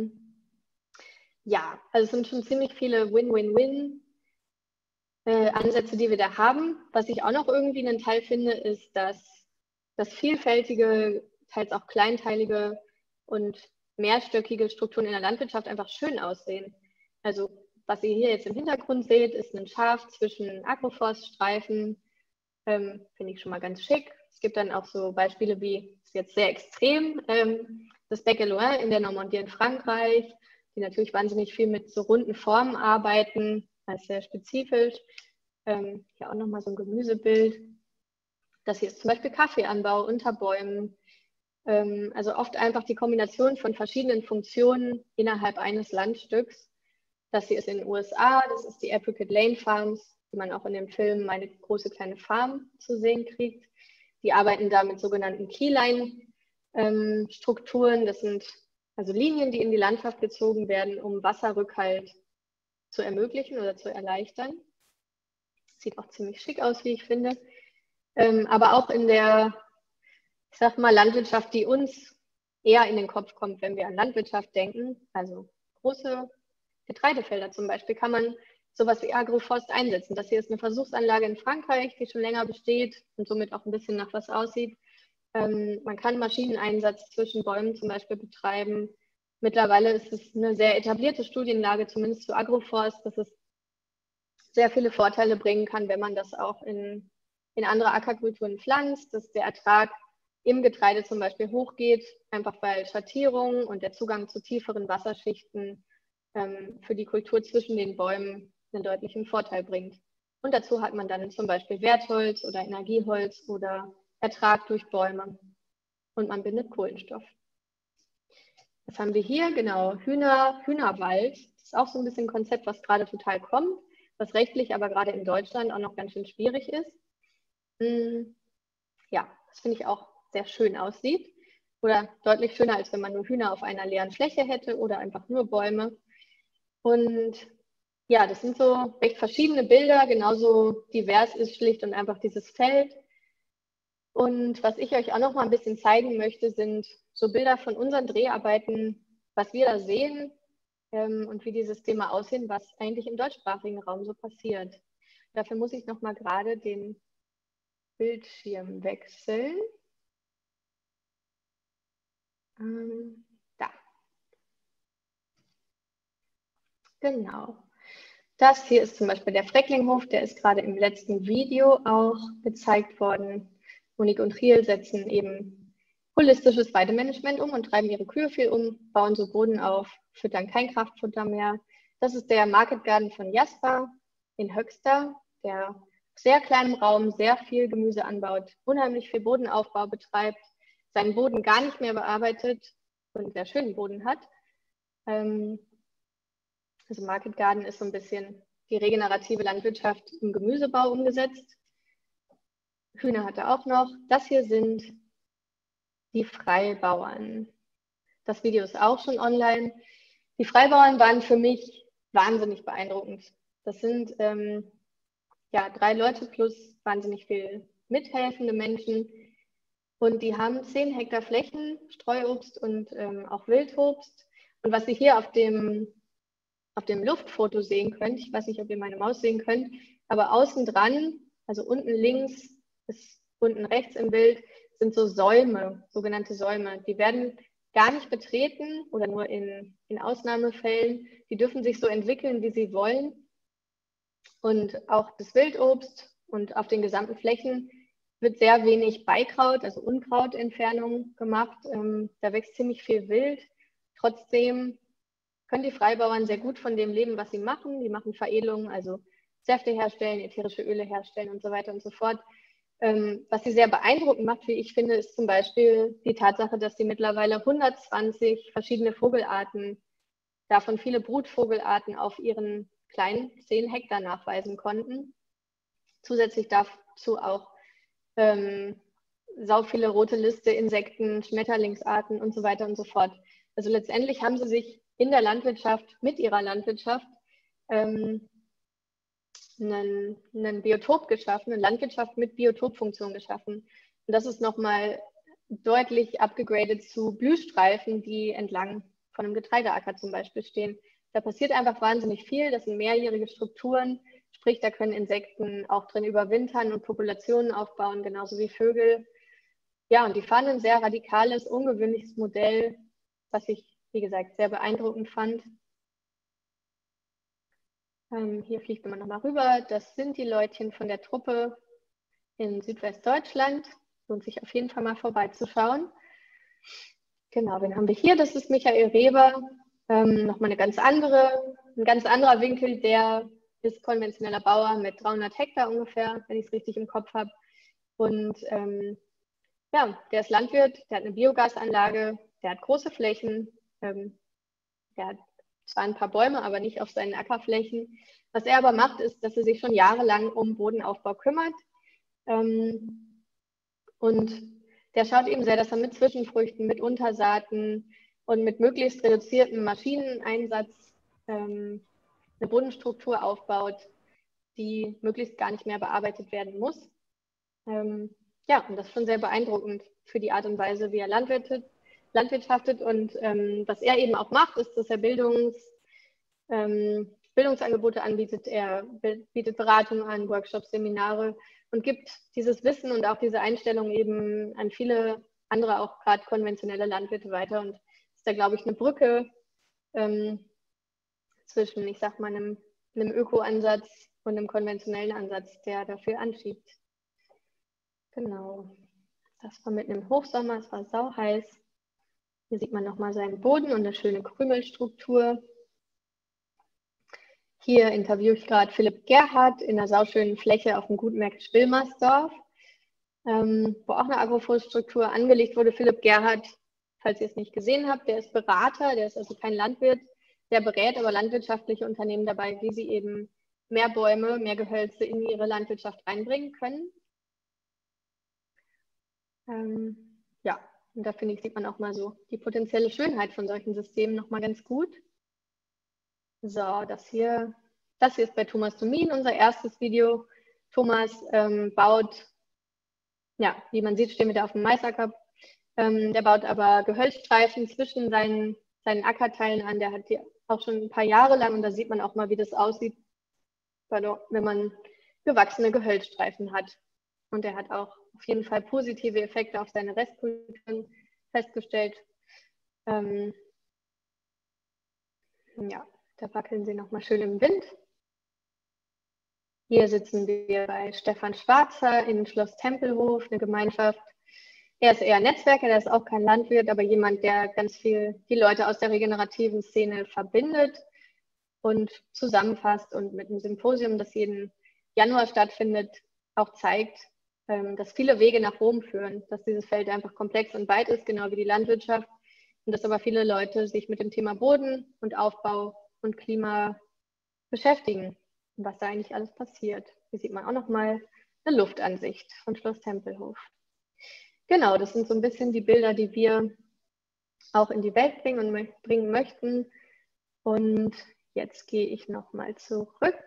Ja, also es sind schon ziemlich viele Win-Win-Win-Ansätze, die wir da haben. Was ich auch noch irgendwie einen Teil finde, ist, dass vielfältige, teils auch kleinteilige und mehrstöckige Strukturen in der Landwirtschaft einfach schön aussehen. Also was ihr hier jetzt im Hintergrund seht, ist ein Schaf zwischen Agroforststreifen. Finde ich schon mal ganz schick. Es gibt dann auch so Beispiele wie, ist jetzt sehr extrem, das Bec et Loing in der Normandie in Frankreich, die natürlich wahnsinnig viel mit so runden Formen arbeiten, das ist sehr spezifisch. Hier auch nochmal so ein Gemüsebild. Das hier ist zum Beispiel Kaffeeanbau unter Bäumen. Also oft einfach die Kombination von verschiedenen Funktionen innerhalb eines Landstücks. Das hier ist in den USA, das ist die Apricot Lane Farms, die man auch in dem Film Meine große kleine Farm zu sehen kriegt. Die arbeiten da mit sogenannten Keyline-Strukturen. Das sind also Linien, die in die Landschaft gezogen werden, um Wasserrückhalt zu ermöglichen oder zu erleichtern. Sieht auch ziemlich schick aus, wie ich finde. Aber auch in der, ich sag mal, Landwirtschaft, die uns eher in den Kopf kommt, wenn wir an Landwirtschaft denken, also große Getreidefelder zum Beispiel, kann man sowas wie Agroforst einsetzen. Das hier ist eine Versuchsanlage in Frankreich, die schon länger besteht und somit auch ein bisschen nach was aussieht. Man kann Maschineneinsatz zwischen Bäumen zum Beispiel betreiben. Mittlerweile ist es eine sehr etablierte Studienlage, zumindest zu Agroforst, dass es sehr viele Vorteile bringen kann, wenn man das auch in andere Ackerkulturen pflanzt, dass der Ertrag im Getreide zum Beispiel hochgeht, einfach weil Schattierung und der Zugang zu tieferen Wasserschichten für die Kultur zwischen den Bäumen einen deutlichen Vorteil bringt. Und dazu hat man dann zum Beispiel Wertholz oder Energieholz oder Ertrag durch Bäume und man bindet Kohlenstoff. Was haben wir hier? Genau, Hühnerwald. Das ist auch so ein bisschen ein Konzept, was gerade total kommt, was rechtlich aber gerade in Deutschland auch noch ganz schön schwierig ist. Ja, das finde ich auch sehr schön aussieht. Oder deutlich schöner, als wenn man nur Hühner auf einer leeren Fläche hätte oder einfach nur Bäume. Und ja, das sind so recht verschiedene Bilder, genauso divers ist schlicht und einfach dieses Feld. Und was ich euch auch noch mal ein bisschen zeigen möchte, sind so Bilder von unseren Dreharbeiten, was wir da sehen und wie die Systeme aussehen, was eigentlich im deutschsprachigen Raum so passiert. Dafür muss ich noch mal gerade den Bildschirm wechseln. Da. Genau. Das hier ist zum Beispiel der Frecklinghof, der ist gerade im letzten Video auch gezeigt worden. Monique und Riel setzen eben holistisches Weidemanagement um und treiben ihre Kühe viel um, bauen so Boden auf, füttern kein Kraftfutter mehr. Das ist der Market Garden von Jasper in Höxter, der auf sehr kleinem Raum sehr viel Gemüse anbaut, unheimlich viel Bodenaufbau betreibt, seinen Boden gar nicht mehr bearbeitet und sehr schönen Boden hat. Also Market Garden ist so ein bisschen die regenerative Landwirtschaft im Gemüsebau umgesetzt. Hühner hat er auch noch. Das hier sind die Freibauern. Das Video ist auch schon online. Die Freibauern waren für mich wahnsinnig beeindruckend. Das sind ja 3 Leute plus wahnsinnig viel mithelfende Menschen. Und die haben 10 Hektar Flächen, Streuobst und auch Wildobst. Und was Sie hier auf dem Luftfoto sehen könnt, ich weiß nicht, ob ihr meine Maus sehen könnt, aber außen dran, also unten links bis unten rechts im Bild, sind so Säume, sogenannte Säume. Die werden gar nicht betreten oder nur in Ausnahmefällen. Die dürfen sich so entwickeln, wie sie wollen. Und auch das Wildobst und auf den gesamten Flächen wird sehr wenig Beikraut, also Unkrautentfernung gemacht. Da wächst ziemlich viel Wild. Trotzdem können die Freibauern sehr gut von dem leben, was sie machen. Die machen Veredelungen, also Säfte herstellen, ätherische Öle herstellen und so weiter und so fort. Was sie sehr beeindruckend macht, wie ich finde, ist zum Beispiel die Tatsache, dass sie mittlerweile 120 verschiedene Vogelarten, davon viele Brutvogelarten auf ihren kleinen 10 Hektar nachweisen konnten. Zusätzlich dazu auch sau viele rote Liste, Insekten, Schmetterlingsarten und so weiter und so fort. Also letztendlich haben sie sich in der Landwirtschaft, mit ihrer Landwirtschaft, einen Biotop geschaffen, eine Landwirtschaft mit Biotopfunktion geschaffen. Und das ist nochmal deutlich abgegradet zu Blühstreifen, die entlang von einem Getreideacker zum Beispiel stehen. Da passiert einfach wahnsinnig viel, das sind mehrjährige Strukturen, sprich, da können Insekten auch drin überwintern und Populationen aufbauen, genauso wie Vögel. Ja, und die fahren ein sehr radikales, ungewöhnliches Modell, was ich, wie gesagt, sehr beeindruckend fand. Hier fliegt man nochmal rüber. Das sind die Leutchen von der Truppe in Südwestdeutschland. Lohnt sich auf jeden Fall mal vorbeizuschauen. Genau, wen haben wir hier? Das ist Michael Reber. Nochmal ein ganz anderer Winkel. Der ist konventioneller Bauer mit 300 Hektar ungefähr, wenn ich es richtig im Kopf habe. Und ja, der ist Landwirt, der hat eine Biogasanlage, der hat große Flächen, der hat zwar ein paar Bäume, aber nicht auf seinen Ackerflächen. Was er aber macht, ist, dass er sich schon jahrelang um Bodenaufbau kümmert. Und der schaut eben sehr, dass er mit Zwischenfrüchten, mit Untersaaten und mit möglichst reduziertem Maschineneinsatz eine Bodenstruktur aufbaut, die möglichst gar nicht mehr bearbeitet werden muss. Ja, und das ist schon sehr beeindruckend für die Art und Weise, wie er landwirtschaftet. Und was er eben auch macht, ist, dass er Bildungsangebote anbietet. Er bietet Beratungen an, Workshops, Seminare und gibt dieses Wissen und auch diese Einstellung eben an viele andere, auch gerade konventionelle Landwirte weiter. Und ist da, glaube ich, eine Brücke zwischen, ich sag mal, einem Öko-Ansatz und einem konventionellen Ansatz, der dafür anschiebt. Genau. Das war mitten im Hochsommer, es war sauheiß. Hier sieht man nochmal seinen Boden und eine schöne Krümelstruktur. Hier interviewe ich gerade Philipp Gerhardt in einer sauschönen Fläche auf dem Gutmärkte Wilmersdorf, wo auch eine Agroforststruktur angelegt wurde. Philipp Gerhardt, falls ihr es nicht gesehen habt, der ist Berater, der ist also kein Landwirt, der berät aber landwirtschaftliche Unternehmen dabei, wie sie eben mehr Bäume, mehr Gehölze in ihre Landwirtschaft reinbringen können. Ja, und da finde ich, sieht man auch mal so die potenzielle Schönheit von solchen Systemen nochmal ganz gut. So, das hier ist bei Thomas Domin unser erstes Video. Thomas baut, ja, wie man sieht, stehen wir da auf dem Maisacker. Der baut aber Gehölzstreifen zwischen seinen Ackerteilen an. Der hat die auch schon ein paar Jahre lang und da sieht man auch mal, wie das aussieht, wenn man gewachsene Gehölzstreifen hat. Und er hat auch auf jeden Fall positive Effekte auf seine Restkulturen festgestellt. Ja, da wackeln sie nochmal schön im Wind. Hier sitzen wir bei Stefan Schwarzer in Schloss Tempelhof, eine Gemeinschaft. Er ist eher Netzwerker, der ist auch kein Landwirt, aber jemand, der ganz viel die Leute aus der regenerativen Szene verbindet und zusammenfasst und mit einem Symposium, das jeden Januar stattfindet, auch zeigt, dass viele Wege nach Rom führen, dass dieses Feld einfach komplex und weit ist, genau wie die Landwirtschaft, und dass aber viele Leute sich mit dem Thema Boden und Aufbau und Klima beschäftigen, was da eigentlich alles passiert. Hier sieht man auch nochmal eine Luftansicht von Schloss Tempelhof. Genau, das sind so ein bisschen die Bilder, die wir auch in die Welt bringen und bringen möchten. Und jetzt gehe ich nochmal zurück.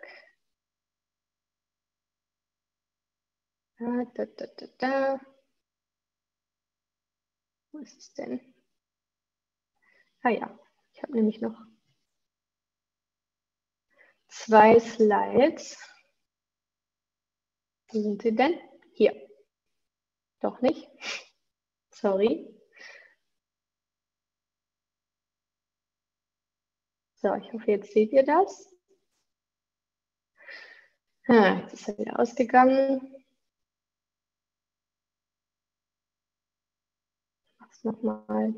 Wo ist es denn? Ah ja, ich habe nämlich noch 2 Slides. Wo sind sie denn? Hier. Doch nicht. Sorry. So, ich hoffe, jetzt seht ihr das. Jetzt ist er wieder ausgegangen. Ich mache es nochmal.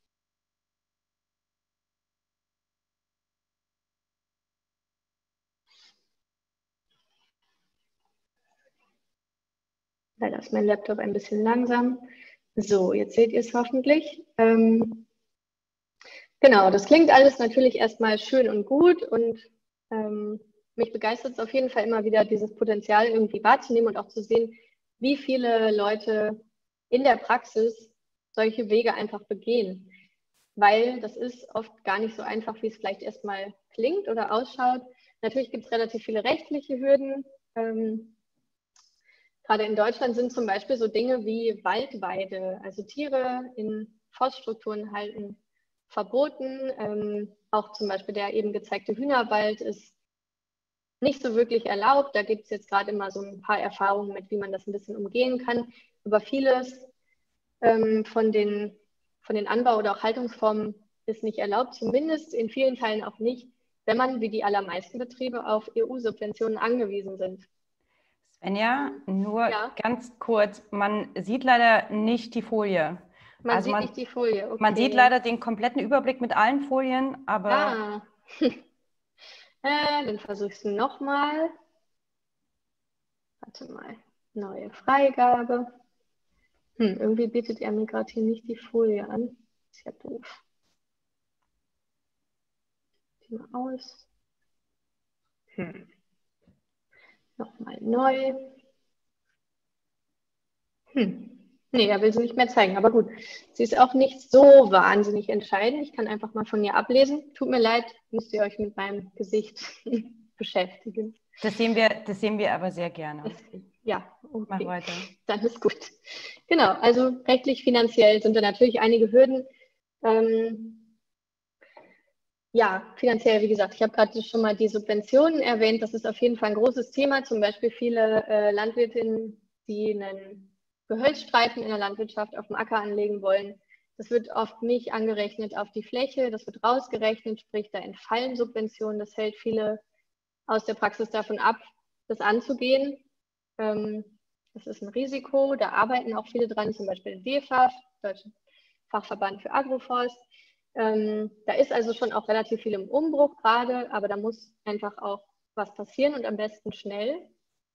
Leider ist mein Laptop ein bisschen langsam. So, jetzt seht ihr es hoffentlich. Genau, das klingt alles natürlich erstmal schön und gut und mich begeistert es auf jeden Fall immer wieder, dieses Potenzial irgendwie wahrzunehmen und auch zu sehen, wie viele Leute in der Praxis solche Wege einfach begehen. Weil das ist oft gar nicht so einfach, wie es vielleicht erstmal klingt oder ausschaut. Natürlich gibt es relativ viele rechtliche Hürden. Gerade in Deutschland sind zum Beispiel so Dinge wie Waldweide, also Tiere in Forststrukturen halten, verboten. Auch zum Beispiel der eben gezeigte Hühnerwald ist nicht so wirklich erlaubt. Da gibt es jetzt gerade immer so ein paar Erfahrungen mit, wie man das ein bisschen umgehen kann. Aber vieles von den Anbau- oder auch Haltungsformen ist nicht erlaubt, zumindest in vielen Teilen auch nicht, wenn man wie die allermeisten Betriebe auf EU-Subventionen angewiesen sind. Svenja, nur ganz kurz, man sieht leider nicht die Folie. Man sieht nicht die Folie, okay. Man sieht leider den kompletten Überblick mit allen Folien, aber... Dann versuche ich es nochmal. Warte mal, neue Freigabe. Irgendwie bietet er mir gerade hier nicht die Folie an. Ist ja doof. Die mal aus. Nochmal neu. Nee, er will sie nicht mehr zeigen, aber gut. Sie ist auch nicht so wahnsinnig entscheidend. Ich kann einfach mal von ihr ablesen. Tut mir leid, müsst ihr euch mit meinem Gesicht beschäftigen. Das sehen wir aber sehr gerne. Ja, okay. Mach weiter. Dann ist gut. Genau, also rechtlich, finanziell sind da natürlich einige Hürden. Ja, finanziell, wie gesagt, ich habe gerade schon mal die Subventionen erwähnt. Das ist auf jeden Fall ein großes Thema. Zum Beispiel viele Landwirtinnen, die einen Gehölzstreifen in der Landwirtschaft auf dem Acker anlegen wollen. Das wird oft nicht angerechnet auf die Fläche, das wird rausgerechnet, sprich da entfallen Subventionen. Das hält viele aus der Praxis davon ab, das anzugehen. Das ist ein Risiko, da arbeiten auch viele dran, zum Beispiel der DEFAF, Deutscher Fachverband für Agroforst. Da ist also schon auch relativ viel im Umbruch gerade, aber da muss einfach auch was passieren und am besten schnell.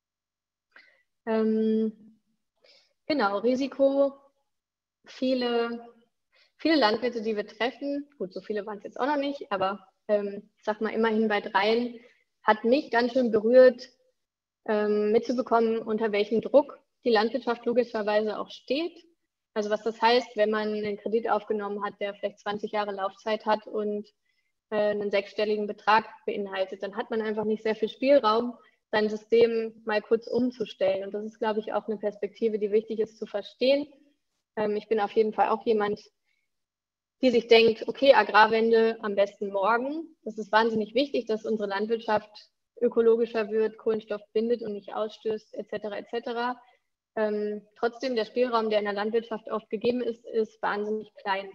Genau, Risiko, viele Landwirte, die wir treffen, gut, so viele waren es jetzt auch noch nicht, aber ich sag mal immerhin bei 3, hat mich ganz schön berührt, mitzubekommen, unter welchem Druck die Landwirtschaft logischerweise auch steht. Also was das heißt, wenn man einen Kredit aufgenommen hat, der vielleicht 20 Jahre Laufzeit hat und einen 6-stelligen Betrag beinhaltet, dann hat man einfach nicht sehr viel Spielraum, sein System mal kurz umzustellen. Und das ist, glaube ich, auch eine Perspektive, die wichtig ist zu verstehen. Ich bin auf jeden Fall auch jemand, die sich denkt, okay, Agrarwende am besten morgen. Das ist wahnsinnig wichtig, dass unsere Landwirtschaft ökologischer wird, Kohlenstoff bindet und nicht ausstößt, etc. etc. Trotzdem, der Spielraum, der in der Landwirtschaft oft gegeben ist, ist wahnsinnig klein.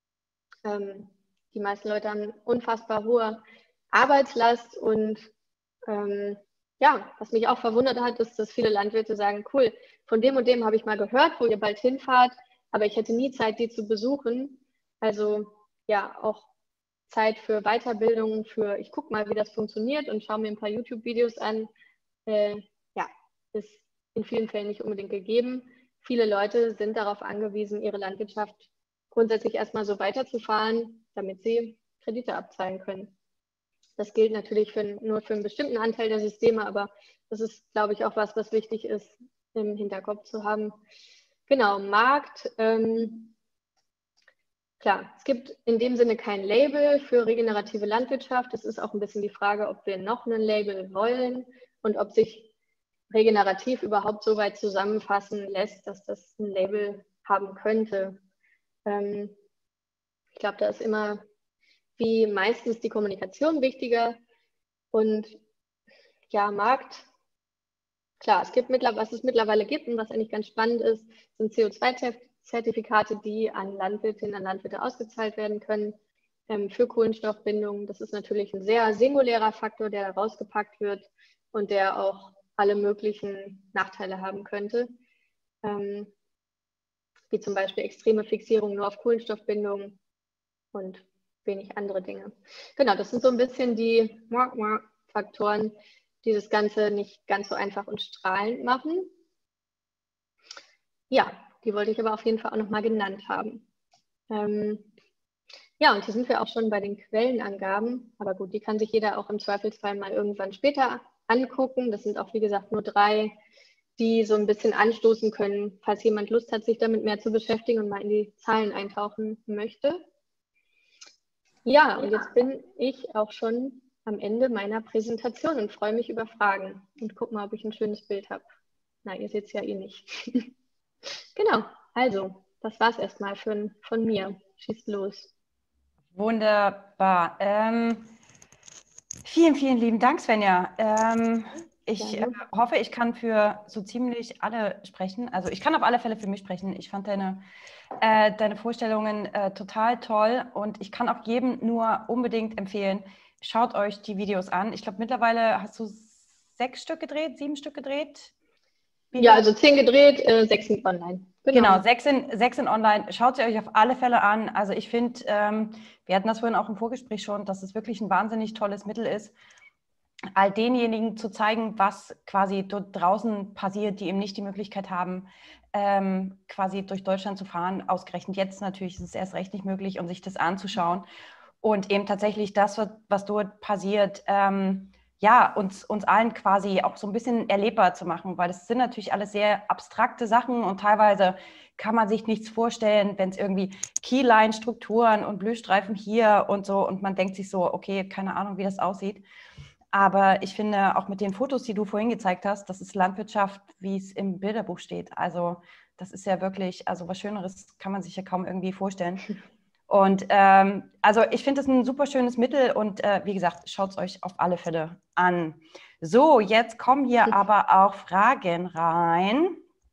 Die meisten Leute haben unfassbar hohe Arbeitslast und ja, was mich auch verwundert hat, ist, dass viele Landwirte sagen, cool, von dem und dem habe ich mal gehört, wo ihr bald hinfahrt, aber ich hätte nie Zeit, die zu besuchen. Also ja, auch Zeit für Weiterbildung, für ich gucke mal, wie das funktioniert und schaue mir ein paar YouTube-Videos an. Ja, ist in vielen Fällen nicht unbedingt gegeben. Viele Leute sind darauf angewiesen, ihre Landwirtschaft grundsätzlich erstmal so weiterzufahren, damit sie Kredite abzahlen können. Das gilt natürlich nur für einen bestimmten Anteil der Systeme, aber das ist, glaube ich, auch was wichtig ist, im Hinterkopf zu haben. Genau, Markt. Klar, es gibt in dem Sinne kein Label für regenerative Landwirtschaft. Es ist auch ein bisschen die Frage, ob wir noch ein Label wollen und ob sich regenerativ überhaupt so weit zusammenfassen lässt, dass das ein Label haben könnte. Ich glaube, da ist immer wie meistens die Kommunikation wichtiger. Und ja, Markt, klar, was es mittlerweile gibt und was eigentlich ganz spannend ist, sind CO2-Zertifikate, die an Landwirtinnen und Landwirte ausgezahlt werden können für Kohlenstoffbindung. Das ist natürlich ein sehr singulärer Faktor, der da rausgepackt wird und der auch alle möglichen Nachteile haben könnte, wie zum Beispiel extreme Fixierung nur auf Kohlenstoffbindung und wenig andere Dinge. Genau, das sind so ein bisschen die Faktoren, die das Ganze nicht ganz so einfach und strahlend machen. Ja, die wollte ich aber auf jeden Fall auch nochmal genannt haben. Ja, und hier sind wir auch schon bei den Quellenangaben. Aber gut, die kann sich jeder auch im Zweifelsfall mal irgendwann später angucken. Das sind auch, wie gesagt, nur 3, die so ein bisschen anstoßen können, falls jemand Lust hat, sich damit mehr zu beschäftigen und mal in die Zahlen eintauchen möchte. Ja, und jetzt bin ich auch schon am Ende meiner Präsentation und freue mich über Fragen. Und guck mal, ob ich ein schönes Bild habe. Na, ihr seht es ja eh nicht. Genau, also, das war es erstmal von mir. Schießt los. Wunderbar. Vielen, vielen lieben Dank, Svenja. Ich hoffe, ich kann für so ziemlich alle sprechen. Also ich kann auf alle Fälle für mich sprechen. Ich fand deine Vorstellungen total toll und ich kann auch jedem nur unbedingt empfehlen, schaut euch die Videos an. Ich glaube, mittlerweile hast du 6 Stück gedreht, 7 Stück gedreht? Ja, also 10 gedreht, 6 sind online. Genau, 6 sind online. Schaut sie euch auf alle Fälle an. Also ich finde, wir hatten das vorhin auch im Vorgespräch schon, dass es wirklich ein wahnsinnig tolles Mittel ist, all denjenigen zu zeigen, was quasi dort draußen passiert, die eben nicht die Möglichkeit haben, quasi durch Deutschland zu fahren. Ausgerechnet jetzt natürlich ist es erst recht nicht möglich, und sich das anzuschauen. Und eben tatsächlich das, was dort passiert, ja, uns allen quasi auch so ein bisschen erlebbar zu machen, weil das sind natürlich alles sehr abstrakte Sachen und teilweise kann man sich nichts vorstellen, wenn es irgendwie Keyline-Strukturen und Blühstreifen hier und so und man denkt sich so, okay, keine Ahnung, wie das aussieht. Aber ich finde, auch mit den Fotos, die du vorhin gezeigt hast, das ist Landwirtschaft, wie es im Bilderbuch steht. Also das ist ja wirklich, also was Schöneres kann man sich ja kaum irgendwie vorstellen. Und also ich finde das ein super schönes Mittel und wie gesagt, schaut es euch auf alle Fälle an. So, jetzt kommen hier aber auch Fragen rein.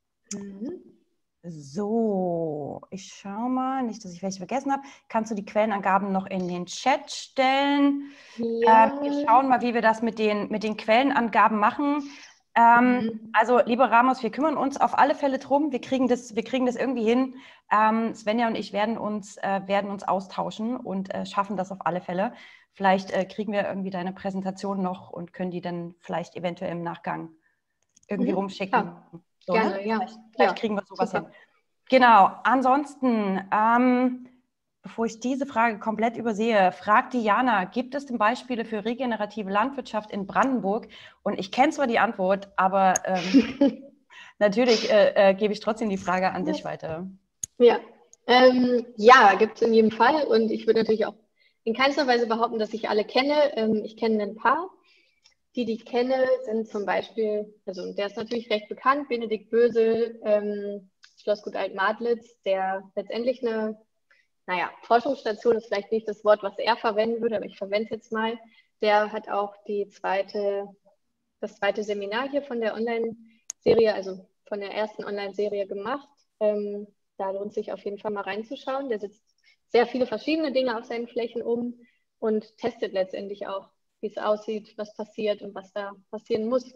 So, ich schaue mal, nicht, dass ich welche vergessen habe. Kannst du die Quellenangaben noch in den Chat stellen? Ja. Wir schauen mal, wie wir das mit den Quellenangaben machen. Also, lieber Ramos, wir kümmern uns auf alle Fälle drum. Wir kriegen das irgendwie hin. Svenja und ich werden uns austauschen und schaffen das auf alle Fälle. Vielleicht kriegen wir irgendwie deine Präsentation noch und können die dann vielleicht eventuell im Nachgang irgendwie rumschicken. Ja, so, gerne, ne? ja. Vielleicht kriegen wir sowas super. hin. Genau. Ansonsten, bevor ich diese Frage komplett übersehe, fragt Diana, gibt es denn Beispiele für regenerative Landwirtschaft in Brandenburg? Und ich kenne zwar die Antwort, aber natürlich gebe ich trotzdem die Frage an dich weiter. Ja, ja, gibt es in jedem Fall. Und ich würde natürlich auch in keinster Weise behaupten, dass ich alle kenne. Ich kenne ein paar. Die ich kenne, sind zum Beispiel, also der ist natürlich recht bekannt, Benedikt Bösel, Schlossgut Altmadlitz, der letztendlich eine, naja, Forschungsstation ist vielleicht nicht das Wort, was er verwenden würde, aber ich verwende es jetzt mal. Der hat auch das zweite Seminar hier von der Online-Serie, also von der ersten Online-Serie gemacht. Da lohnt sich auf jeden Fall mal reinzuschauen. Der setzt sehr viele verschiedene Dinge auf seinen Flächen um und testet letztendlich auch, wie es aussieht, was passiert und was da passieren muss.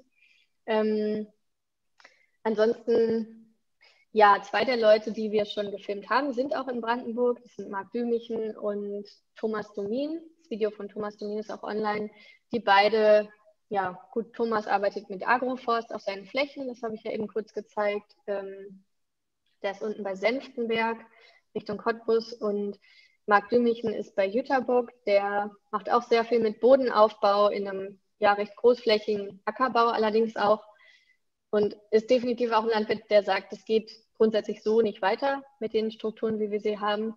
Ansonsten, ja, zwei der Leute, die wir schon gefilmt haben, sind auch in Brandenburg. Das sind Marc Dümichen und Thomas Domin. Das Video von Thomas Domin ist auch online. Die beide, ja, gut, Thomas arbeitet mit Agroforst auf seinen Flächen, das habe ich ja eben kurz gezeigt. Der ist unten bei Senftenberg, Richtung Cottbus, und Marc Dümichen ist bei Jüterbock. Der macht auch sehr viel mit Bodenaufbau in einem ja, recht großflächigen Ackerbau allerdings auch. Und ist definitiv auch ein Landwirt, der sagt, es geht grundsätzlich so nicht weiter mit den Strukturen, wie wir sie haben.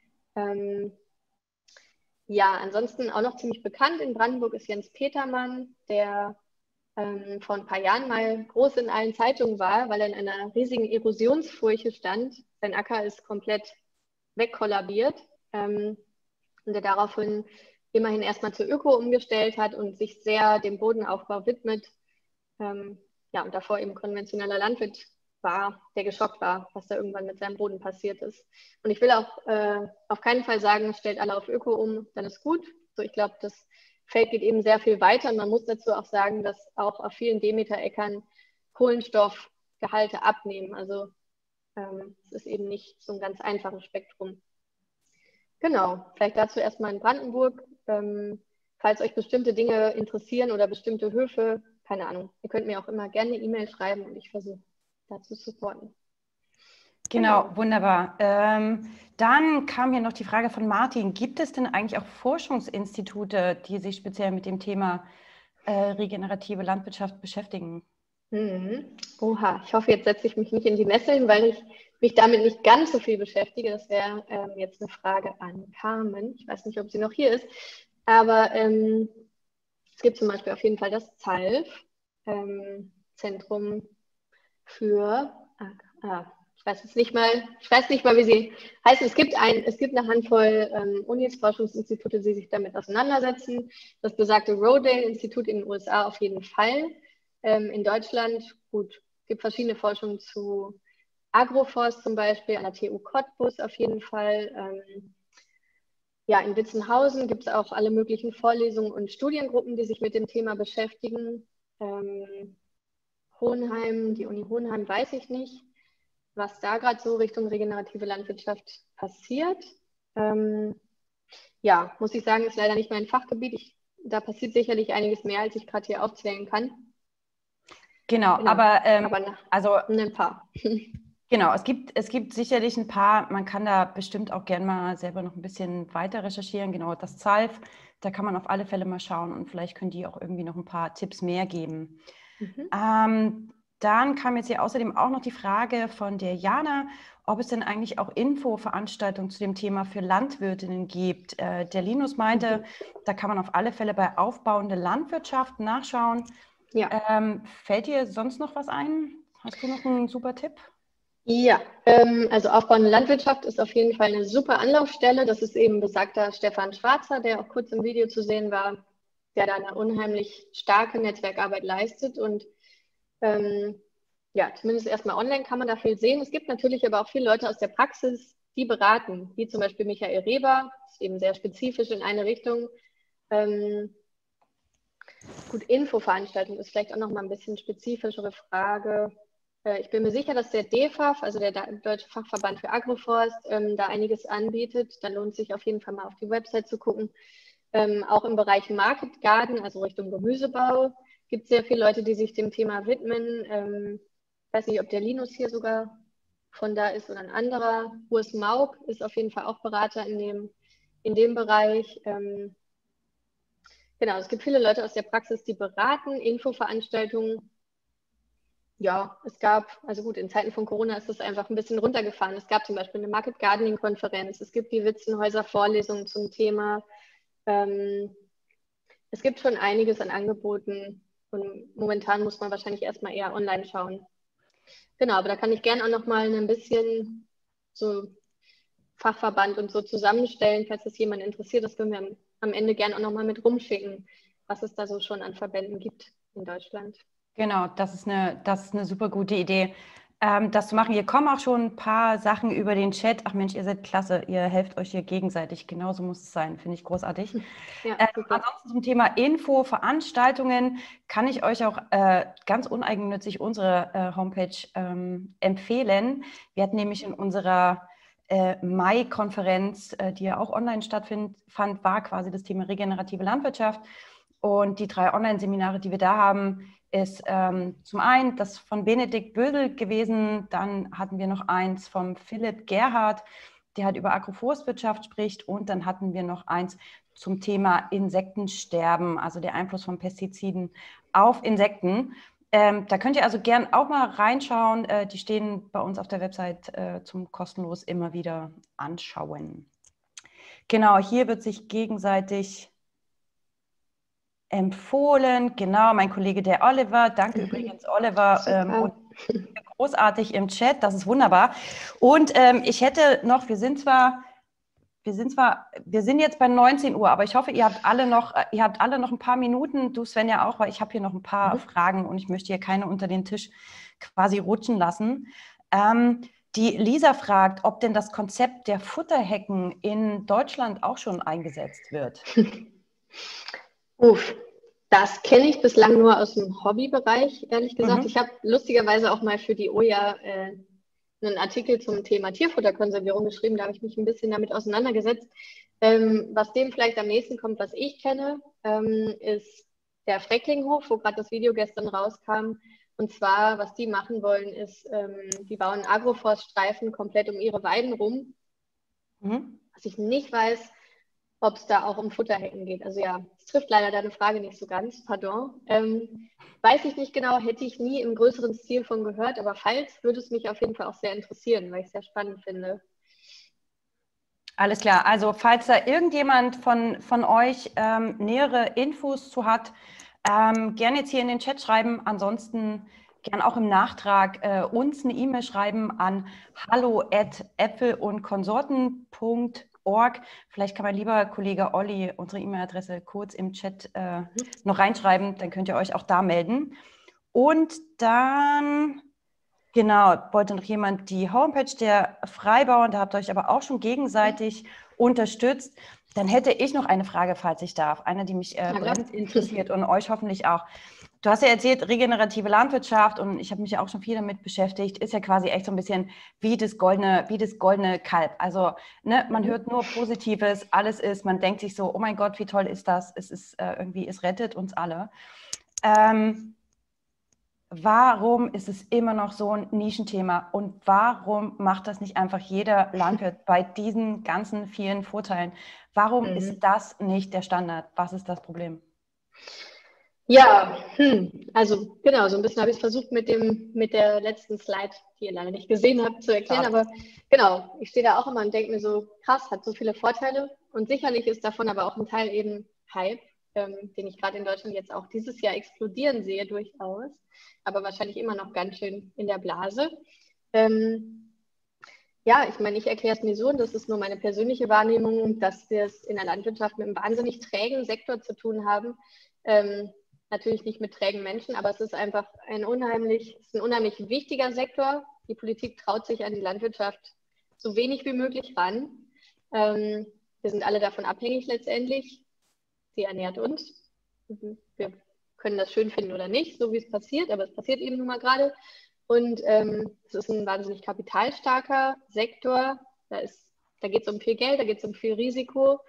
Ja, ansonsten auch noch ziemlich bekannt in Brandenburg ist Jens Petermann, der vor ein paar Jahren mal groß in allen Zeitungen war, weil er in einer riesigen Erosionsfurche stand. Sein Acker ist komplett wegkollabiert und der daraufhin immerhin erstmal zur Öko umgestellt hat und sich sehr dem Bodenaufbau widmet. Ja, und davor eben konventioneller Landwirt war, der geschockt war, was da irgendwann mit seinem Boden passiert ist. Und ich will auch auf keinen Fall sagen, stellt alle auf Öko um, dann ist gut. So, ich glaube, das Feld geht eben sehr viel weiter. Und man muss dazu auch sagen, dass auch auf vielen Demeter-Äckern Kohlenstoffgehalte abnehmen. Also es ist eben nicht so ein ganz einfaches Spektrum. Genau, vielleicht dazu erstmal in Brandenburg. Falls euch bestimmte Dinge interessieren oder bestimmte Höfe, keine Ahnung, ihr könnt mir auch immer gerne eine E-Mail schreiben und ich versuche da zu supporten. Genau, wunderbar. Dann kam hier noch die Frage von Martin. Gibt es denn eigentlich auch Forschungsinstitute, die sich speziell mit dem Thema regenerative Landwirtschaft beschäftigen? Oha, ich hoffe, jetzt setze ich mich nicht in die Nesseln, weil ich mich damit nicht ganz so viel beschäftige. Das wäre jetzt eine Frage an Carmen. Ich weiß nicht, ob sie noch hier ist, aber es gibt zum Beispiel auf jeden Fall das ZALF, Zentrum für, ich weiß nicht mal, wie sie heißen. Es gibt eine Handvoll Unis, Forschungsinstitute, die sich damit auseinandersetzen. Das besagte Rodale-Institut in den USA auf jeden Fall. In Deutschland, gut, es gibt verschiedene Forschungen zu Agroforst zum Beispiel, an der TU Cottbus auf jeden Fall. Ja, in Witzenhausen gibt es auch alle möglichen Vorlesungen und Studiengruppen, die sich mit dem Thema beschäftigen. Hohenheim, die Uni Hohenheim, weiß ich nicht, was da gerade so Richtung regenerative Landwirtschaft passiert. Ja, muss ich sagen, ist leider nicht mein Fachgebiet. Da passiert sicherlich einiges mehr, als ich gerade hier aufzählen kann. Genau. Aber also ein paar. Genau, es gibt sicherlich ein paar, man kann da bestimmt auch gerne mal selber noch ein bisschen weiter recherchieren. Genau, das ZALF, da kann man auf alle Fälle mal schauen und vielleicht können die auch irgendwie noch ein paar Tipps mehr geben. Dann kam jetzt hier außerdem auch noch die Frage von der Jana, ob es denn eigentlich auch Infoveranstaltungen zu dem Thema für Landwirtinnen gibt. Der Linus meinte, da kann man auf alle Fälle bei aufbauende Landwirtschaft nachschauen. Ja. Fällt dir sonst noch was ein? Hast du noch einen super Tipp? Ja, also aufbauende Landwirtschaft ist auf jeden Fall eine super Anlaufstelle. Das ist eben besagter Stefan Schwarzer, der auch kurz im Video zu sehen war, der da eine unheimlich starke Netzwerkarbeit leistet. Und ja, zumindest erstmal online kann man da viel sehen. Es gibt natürlich aber auch viele Leute aus der Praxis, die beraten, wie zum Beispiel Michael Reber, ist eben sehr spezifisch in eine Richtung. Gut, Infoveranstaltung ist vielleicht auch noch mal ein bisschen spezifischere Frage. Ich bin mir sicher, dass der DFAF, also der Deutsche Fachverband für Agroforst, da einiges anbietet. Da lohnt sich auf jeden Fall mal auf die Website zu gucken. Auch im Bereich Market Garden, also Richtung Gemüsebau, gibt es sehr viele Leute, die sich dem Thema widmen. Ich weiß nicht, ob der Linus hier sogar von da ist oder ein anderer. Urs Maug ist auf jeden Fall auch Berater in dem Bereich. Genau, es gibt viele Leute aus der Praxis, die beraten, Infoveranstaltungen. Ja, also gut, in Zeiten von Corona ist das einfach ein bisschen runtergefahren. Es gab zum Beispiel eine Market Gardening Konferenz, es gibt die Witzenhäuser Vorlesungen zum Thema. Es gibt schon einiges an Angeboten und momentan muss man wahrscheinlich erstmal eher online schauen. Genau, aber da kann ich gerne auch noch mal ein bisschen so Fachverband und so zusammenstellen, falls das jemand interessiert. Das können wir am Ende gerne auch noch mal mit rumschicken, was es da so schon an Verbänden gibt in Deutschland. Genau, das ist eine super gute Idee, das zu machen. Hier kommen auch schon ein paar Sachen über den Chat. Ach Mensch, ihr seid klasse, ihr helft euch hier gegenseitig. Genauso muss es sein, finde ich großartig. Ja, ansonsten zum Thema Info, Veranstaltungen kann ich euch auch ganz uneigennützig unsere Homepage empfehlen. Wir hatten nämlich in unserer Mai-Konferenz, die ja auch online stattfand, war quasi das Thema regenerative Landwirtschaft. Und die 3 Online-Seminare, die wir da haben, ist zum einen das von Benedikt Bösel gewesen, dann hatten wir noch eins vom Philipp Gerhardt, der halt über Agroforstwirtschaft spricht, und dann hatten wir noch eins zum Thema Insektensterben, also der Einfluss von Pestiziden auf Insekten. Da könnt ihr also gern auch mal reinschauen, die stehen bei uns auf der Website zum kostenlos immer wieder anschauen. Genau, hier wird sich gegenseitig empfohlen. Genau, mein Kollege der Oliver. Danke übrigens, Oliver. Und großartig im Chat, das ist wunderbar. Und ich hätte noch, wir sind jetzt bei 19 Uhr, aber ich hoffe, ihr habt alle noch ein paar Minuten, du Sven ja auch, weil ich habe hier noch ein paar Fragen und ich möchte hier keine unter den Tisch quasi rutschen lassen. Die Lisa fragt, ob denn das Konzept der Futterhecken in Deutschland auch schon eingesetzt wird. Das kenne ich bislang nur aus dem Hobbybereich, ehrlich gesagt. Ich habe lustigerweise auch mal für die OJA einen Artikel zum Thema Tierfutterkonservierung geschrieben. Da habe ich mich ein bisschen damit auseinandergesetzt. Was dem vielleicht am nächsten kommt, was ich kenne, ist der Frecklinghof, wo gerade das Video gestern rauskam. Und zwar, was die machen wollen, ist, die bauen Agroforststreifen komplett um ihre Weiden rum. Was ich nicht weiß, ob es da auch um Futterhecken geht. Also ja, es trifft leider deine Frage nicht so ganz, pardon. Weiß ich nicht genau, hätte ich nie im größeren Stil von gehört, aber falls, würde es mich auf jeden Fall auch sehr interessieren, weil ich es sehr spannend finde. Alles klar, also falls da irgendjemand von euch nähere Infos zu hat, gerne jetzt hier in den Chat schreiben, ansonsten gerne auch im Nachtrag uns eine E-Mail schreiben an hallo@äpfelundkonsorten.org. Vielleicht kann mein lieber Kollege Olli unsere E-Mail-Adresse kurz im Chat noch reinschreiben, dann könnt ihr euch auch da melden. Und dann, genau, wollte noch jemand die Homepage der Freibauern, da habt ihr euch aber auch schon gegenseitig unterstützt. Dann hätte ich noch eine Frage, falls ich darf, eine, die mich brennend interessiert und euch hoffentlich auch. Du hast ja erzählt, regenerative Landwirtschaft, und ich habe mich ja auch schon viel damit beschäftigt, ist ja quasi echt so ein bisschen wie das goldene Kalb. Also man hört nur Positives, alles ist, man denkt sich so, oh mein Gott, wie toll ist das, es ist irgendwie, es rettet uns alle. Warum ist es immer noch so ein Nischenthema und warum macht das nicht einfach jeder Landwirt bei diesen ganzen vielen Vorteilen? Warum ist das nicht der Standard? Was ist das Problem? Ja, also genau, so ein bisschen habe ich es versucht mit der letzten Slide, die ihr leider nicht gesehen habt, zu erklären. Aber genau, ich stehe da auch immer und denke mir so, krass, hat so viele Vorteile. Und sicherlich ist davon aber auch ein Teil eben Hype, den ich gerade in Deutschland jetzt auch dieses Jahr explodieren sehe durchaus, aber wahrscheinlich immer noch ganz schön in der Blase. Ja, ich meine, ich erkläre es mir so, und das ist nur meine persönliche Wahrnehmung, dass wir es in der Landwirtschaft mit einem wahnsinnig trägen Sektor zu tun haben. Natürlich nicht mit trägen Menschen, aber es ist einfach ein unheimlich wichtiger Sektor. Die Politik traut sich an die Landwirtschaft so wenig wie möglich ran. Wir sind alle davon abhängig letztendlich. Sie ernährt uns. Wir können das schön finden oder nicht, so wie es passiert, aber es passiert eben nun mal gerade. Und es ist ein wahnsinnig kapitalstarker Sektor. Da geht es um viel Geld, da geht es um viel Risiko.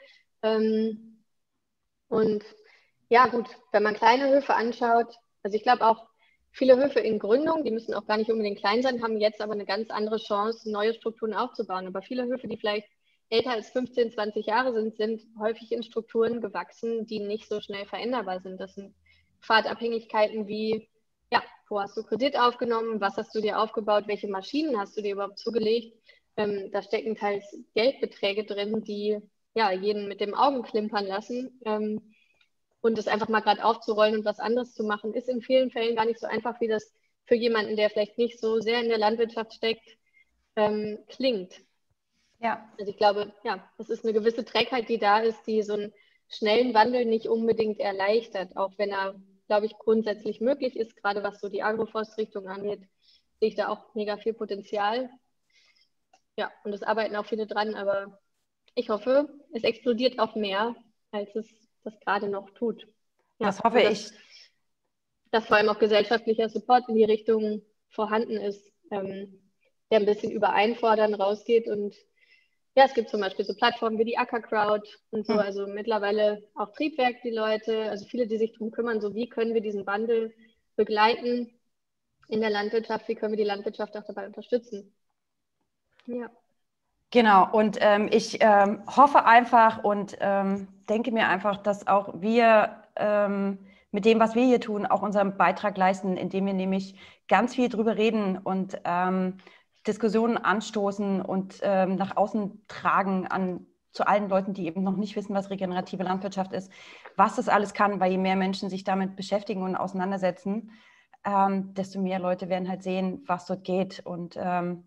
Und ja, gut, wenn man kleine Höfe anschaut, also ich glaube auch viele Höfe in Gründung, die müssen auch gar nicht unbedingt klein sein, haben jetzt aber eine ganz andere Chance, neue Strukturen aufzubauen. Aber viele Höfe, die vielleicht älter als 15, 20 Jahre sind häufig in Strukturen gewachsen, die nicht so schnell veränderbar sind. Das sind Pfadabhängigkeiten wie, ja, wo hast du Kredit aufgenommen, was hast du dir aufgebaut, welche Maschinen hast du dir überhaupt zugelegt? Da stecken teils Geldbeträge drin, die ja jeden mit dem Augen klimpern lassen. Und das einfach mal gerade aufzurollen und was anderes zu machen, ist in vielen Fällen gar nicht so einfach, wie das für jemanden, der vielleicht nicht so sehr in der Landwirtschaft steckt, klingt. Ja. Also ich glaube, ja, das ist eine gewisse Trägheit, die da ist, die so einen schnellen Wandel nicht unbedingt erleichtert, auch wenn er, glaube ich, grundsätzlich möglich ist, gerade was so die Agroforstrichtung angeht, sehe ich da auch mega viel Potenzial. Ja, und es arbeiten auch viele dran, aber ich hoffe, es explodiert auch mehr, als es das gerade noch tut. Ja, das hoffe ich. Dass vor allem auch gesellschaftlicher Support in die Richtung vorhanden ist, der ein bisschen über Einfordern rausgeht. Und ja, es gibt zum Beispiel so Plattformen wie die Ackercrowd und so, also mittlerweile auch Triebwerk, die Leute, also viele, die sich darum kümmern, so wie können wir diesen Wandel begleiten in der Landwirtschaft, wie können wir die Landwirtschaft auch dabei unterstützen. Ja. Genau, und ich hoffe einfach und denke mir einfach, dass auch wir mit dem, was wir hier tun, auch unseren Beitrag leisten, indem wir nämlich ganz viel drüber reden und Diskussionen anstoßen und nach außen tragen zu allen Leuten, die eben noch nicht wissen, was regenerative Landwirtschaft ist, was das alles kann, weil je mehr Menschen sich damit beschäftigen und auseinandersetzen, desto mehr Leute werden halt sehen, was dort geht. Und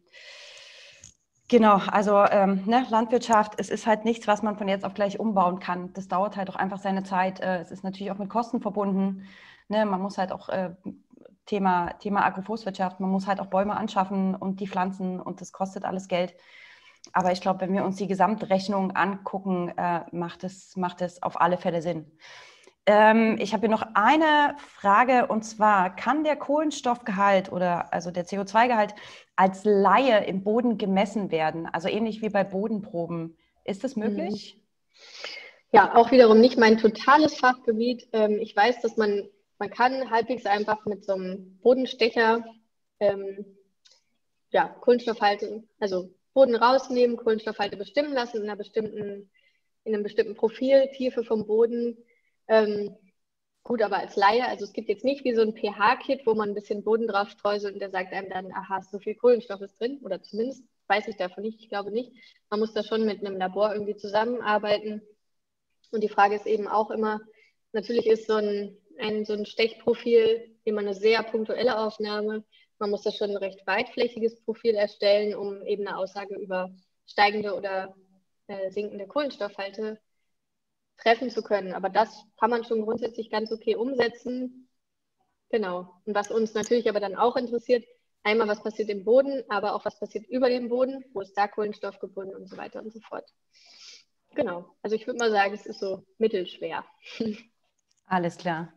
genau, also Landwirtschaft, es ist halt nichts, was man von jetzt auf gleich umbauen kann. Das dauert halt auch einfach seine Zeit. Es ist natürlich auch mit Kosten verbunden. Ne? Man muss halt auch Thema Agroforstwirtschaft, man muss halt auch Bäume anschaffen und die pflanzen und das kostet alles Geld. Aber ich glaube, wenn wir uns die Gesamtrechnung angucken, macht es auf alle Fälle Sinn. Ich habe hier noch eine Frage, und zwar, kann der Kohlenstoffgehalt oder also der CO2-Gehalt als Laie im Boden gemessen werden? Also ähnlich wie bei Bodenproben. Ist das möglich? Ja, auch wiederum nicht mein totales Fachgebiet. Ich weiß, dass man kann halbwegs einfach mit so einem Bodenstecher Kohlenstoffhalte, also Boden rausnehmen, Kohlenstoffhalte bestimmen lassen in einem bestimmten Profil, Tiefe vom Boden. Gut, aber als Laie, also es gibt jetzt nicht wie so ein pH-Kit, wo man ein bisschen Boden drauf streuselt und der sagt einem dann, aha, so viel Kohlenstoff ist drin, oder zumindest weiß ich davon nicht, ich glaube nicht. Man muss da schon mit einem Labor irgendwie zusammenarbeiten. Und die Frage ist eben auch immer, natürlich ist so ein Stechprofil immer eine sehr punktuelle Aufnahme. Man muss da schon ein recht weitflächiges Profil erstellen, um eben eine Aussage über steigende oder sinkende Kohlenstoffhalte treffen zu können. Aber das kann man schon grundsätzlich ganz okay umsetzen. Genau. Und was uns natürlich aber dann auch interessiert, einmal, was passiert im Boden, aber auch was passiert über dem Boden, wo ist da Kohlenstoff gebunden und so weiter und so fort. Genau. Also ich würde mal sagen, es ist so mittelschwer. Alles klar.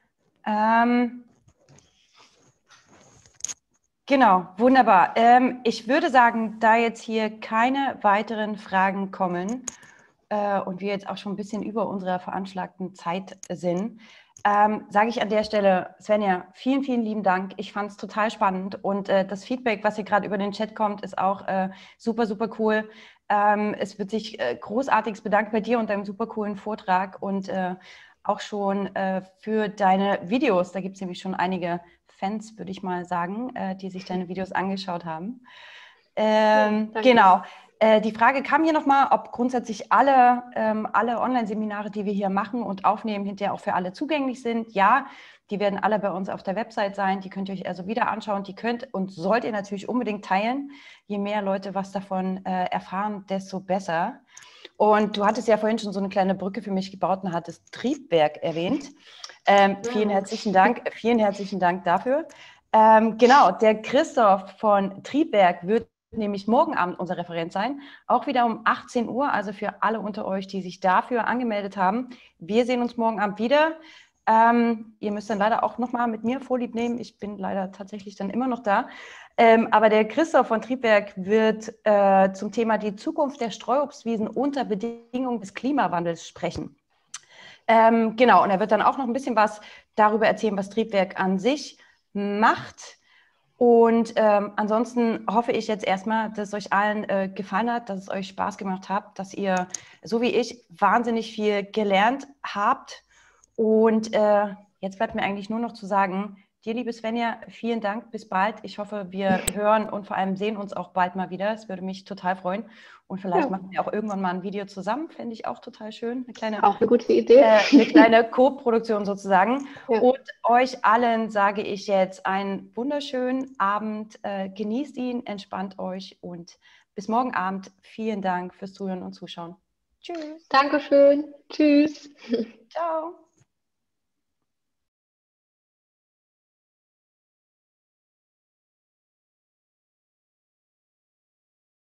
Genau, wunderbar. Ich würde sagen, da jetzt hier keine weiteren Fragen kommen und wir jetzt auch schon ein bisschen über unserer veranschlagten Zeit sind, sage ich an der Stelle, Svenja, vielen, vielen lieben Dank. Ich fand es total spannend und das Feedback, was hier gerade über den Chat kommt, ist auch super, super cool. Es wird sich großartigst bedankt bei dir und deinem super coolen Vortrag und auch schon für deine Videos. Da gibt es nämlich schon einige Fans, würde ich mal sagen, die sich deine Videos angeschaut haben. Genau. Die Frage kam hier nochmal, ob grundsätzlich alle Online-Seminare, die wir hier machen und aufnehmen, hinterher auch für alle zugänglich sind. Ja, die werden alle bei uns auf der Website sein. Die könnt ihr euch also wieder anschauen. Die könnt und sollt ihr natürlich unbedingt teilen. Je mehr Leute was davon erfahren, desto besser. Und du hattest ja vorhin schon so eine kleine Brücke für mich gebaut und hattest Triebwerk erwähnt. Vielen herzlichen Dank dafür. Genau, der Christoph von Triebwerk wird nämlich morgen Abend unser Referent sein, auch wieder um 18 Uhr, also für alle unter euch, die sich dafür angemeldet haben. Wir sehen uns morgen Abend wieder. Ihr müsst dann leider auch nochmal mit mir Vorlieb nehmen. Ich bin leider tatsächlich dann immer noch da. Aber der Christoph von Triebwerk wird zum Thema die Zukunft der Streuobstwiesen unter Bedingungen des Klimawandels sprechen. Genau, und er wird dann auch noch ein bisschen was darüber erzählen, was Triebwerk an sich macht. Und ansonsten hoffe ich jetzt erstmal, dass es euch allen gefallen hat, dass es euch Spaß gemacht hat, dass ihr, so wie ich, wahnsinnig viel gelernt habt. Und jetzt bleibt mir eigentlich nur noch zu sagen, dir, liebe Svenja, vielen Dank, bis bald. Ich hoffe, wir hören und vor allem sehen uns auch bald mal wieder. Es würde mich total freuen. Und vielleicht machen wir auch irgendwann mal ein Video zusammen, fände ich auch total schön. Auch eine gute Idee. Eine kleine Co-Produktion sozusagen. Ja. Und euch allen sage ich jetzt einen wunderschönen Abend. Genießt ihn, entspannt euch und bis morgen Abend. Vielen Dank fürs Zuhören und Zuschauen. Tschüss. Dankeschön. Tschüss. Ciao.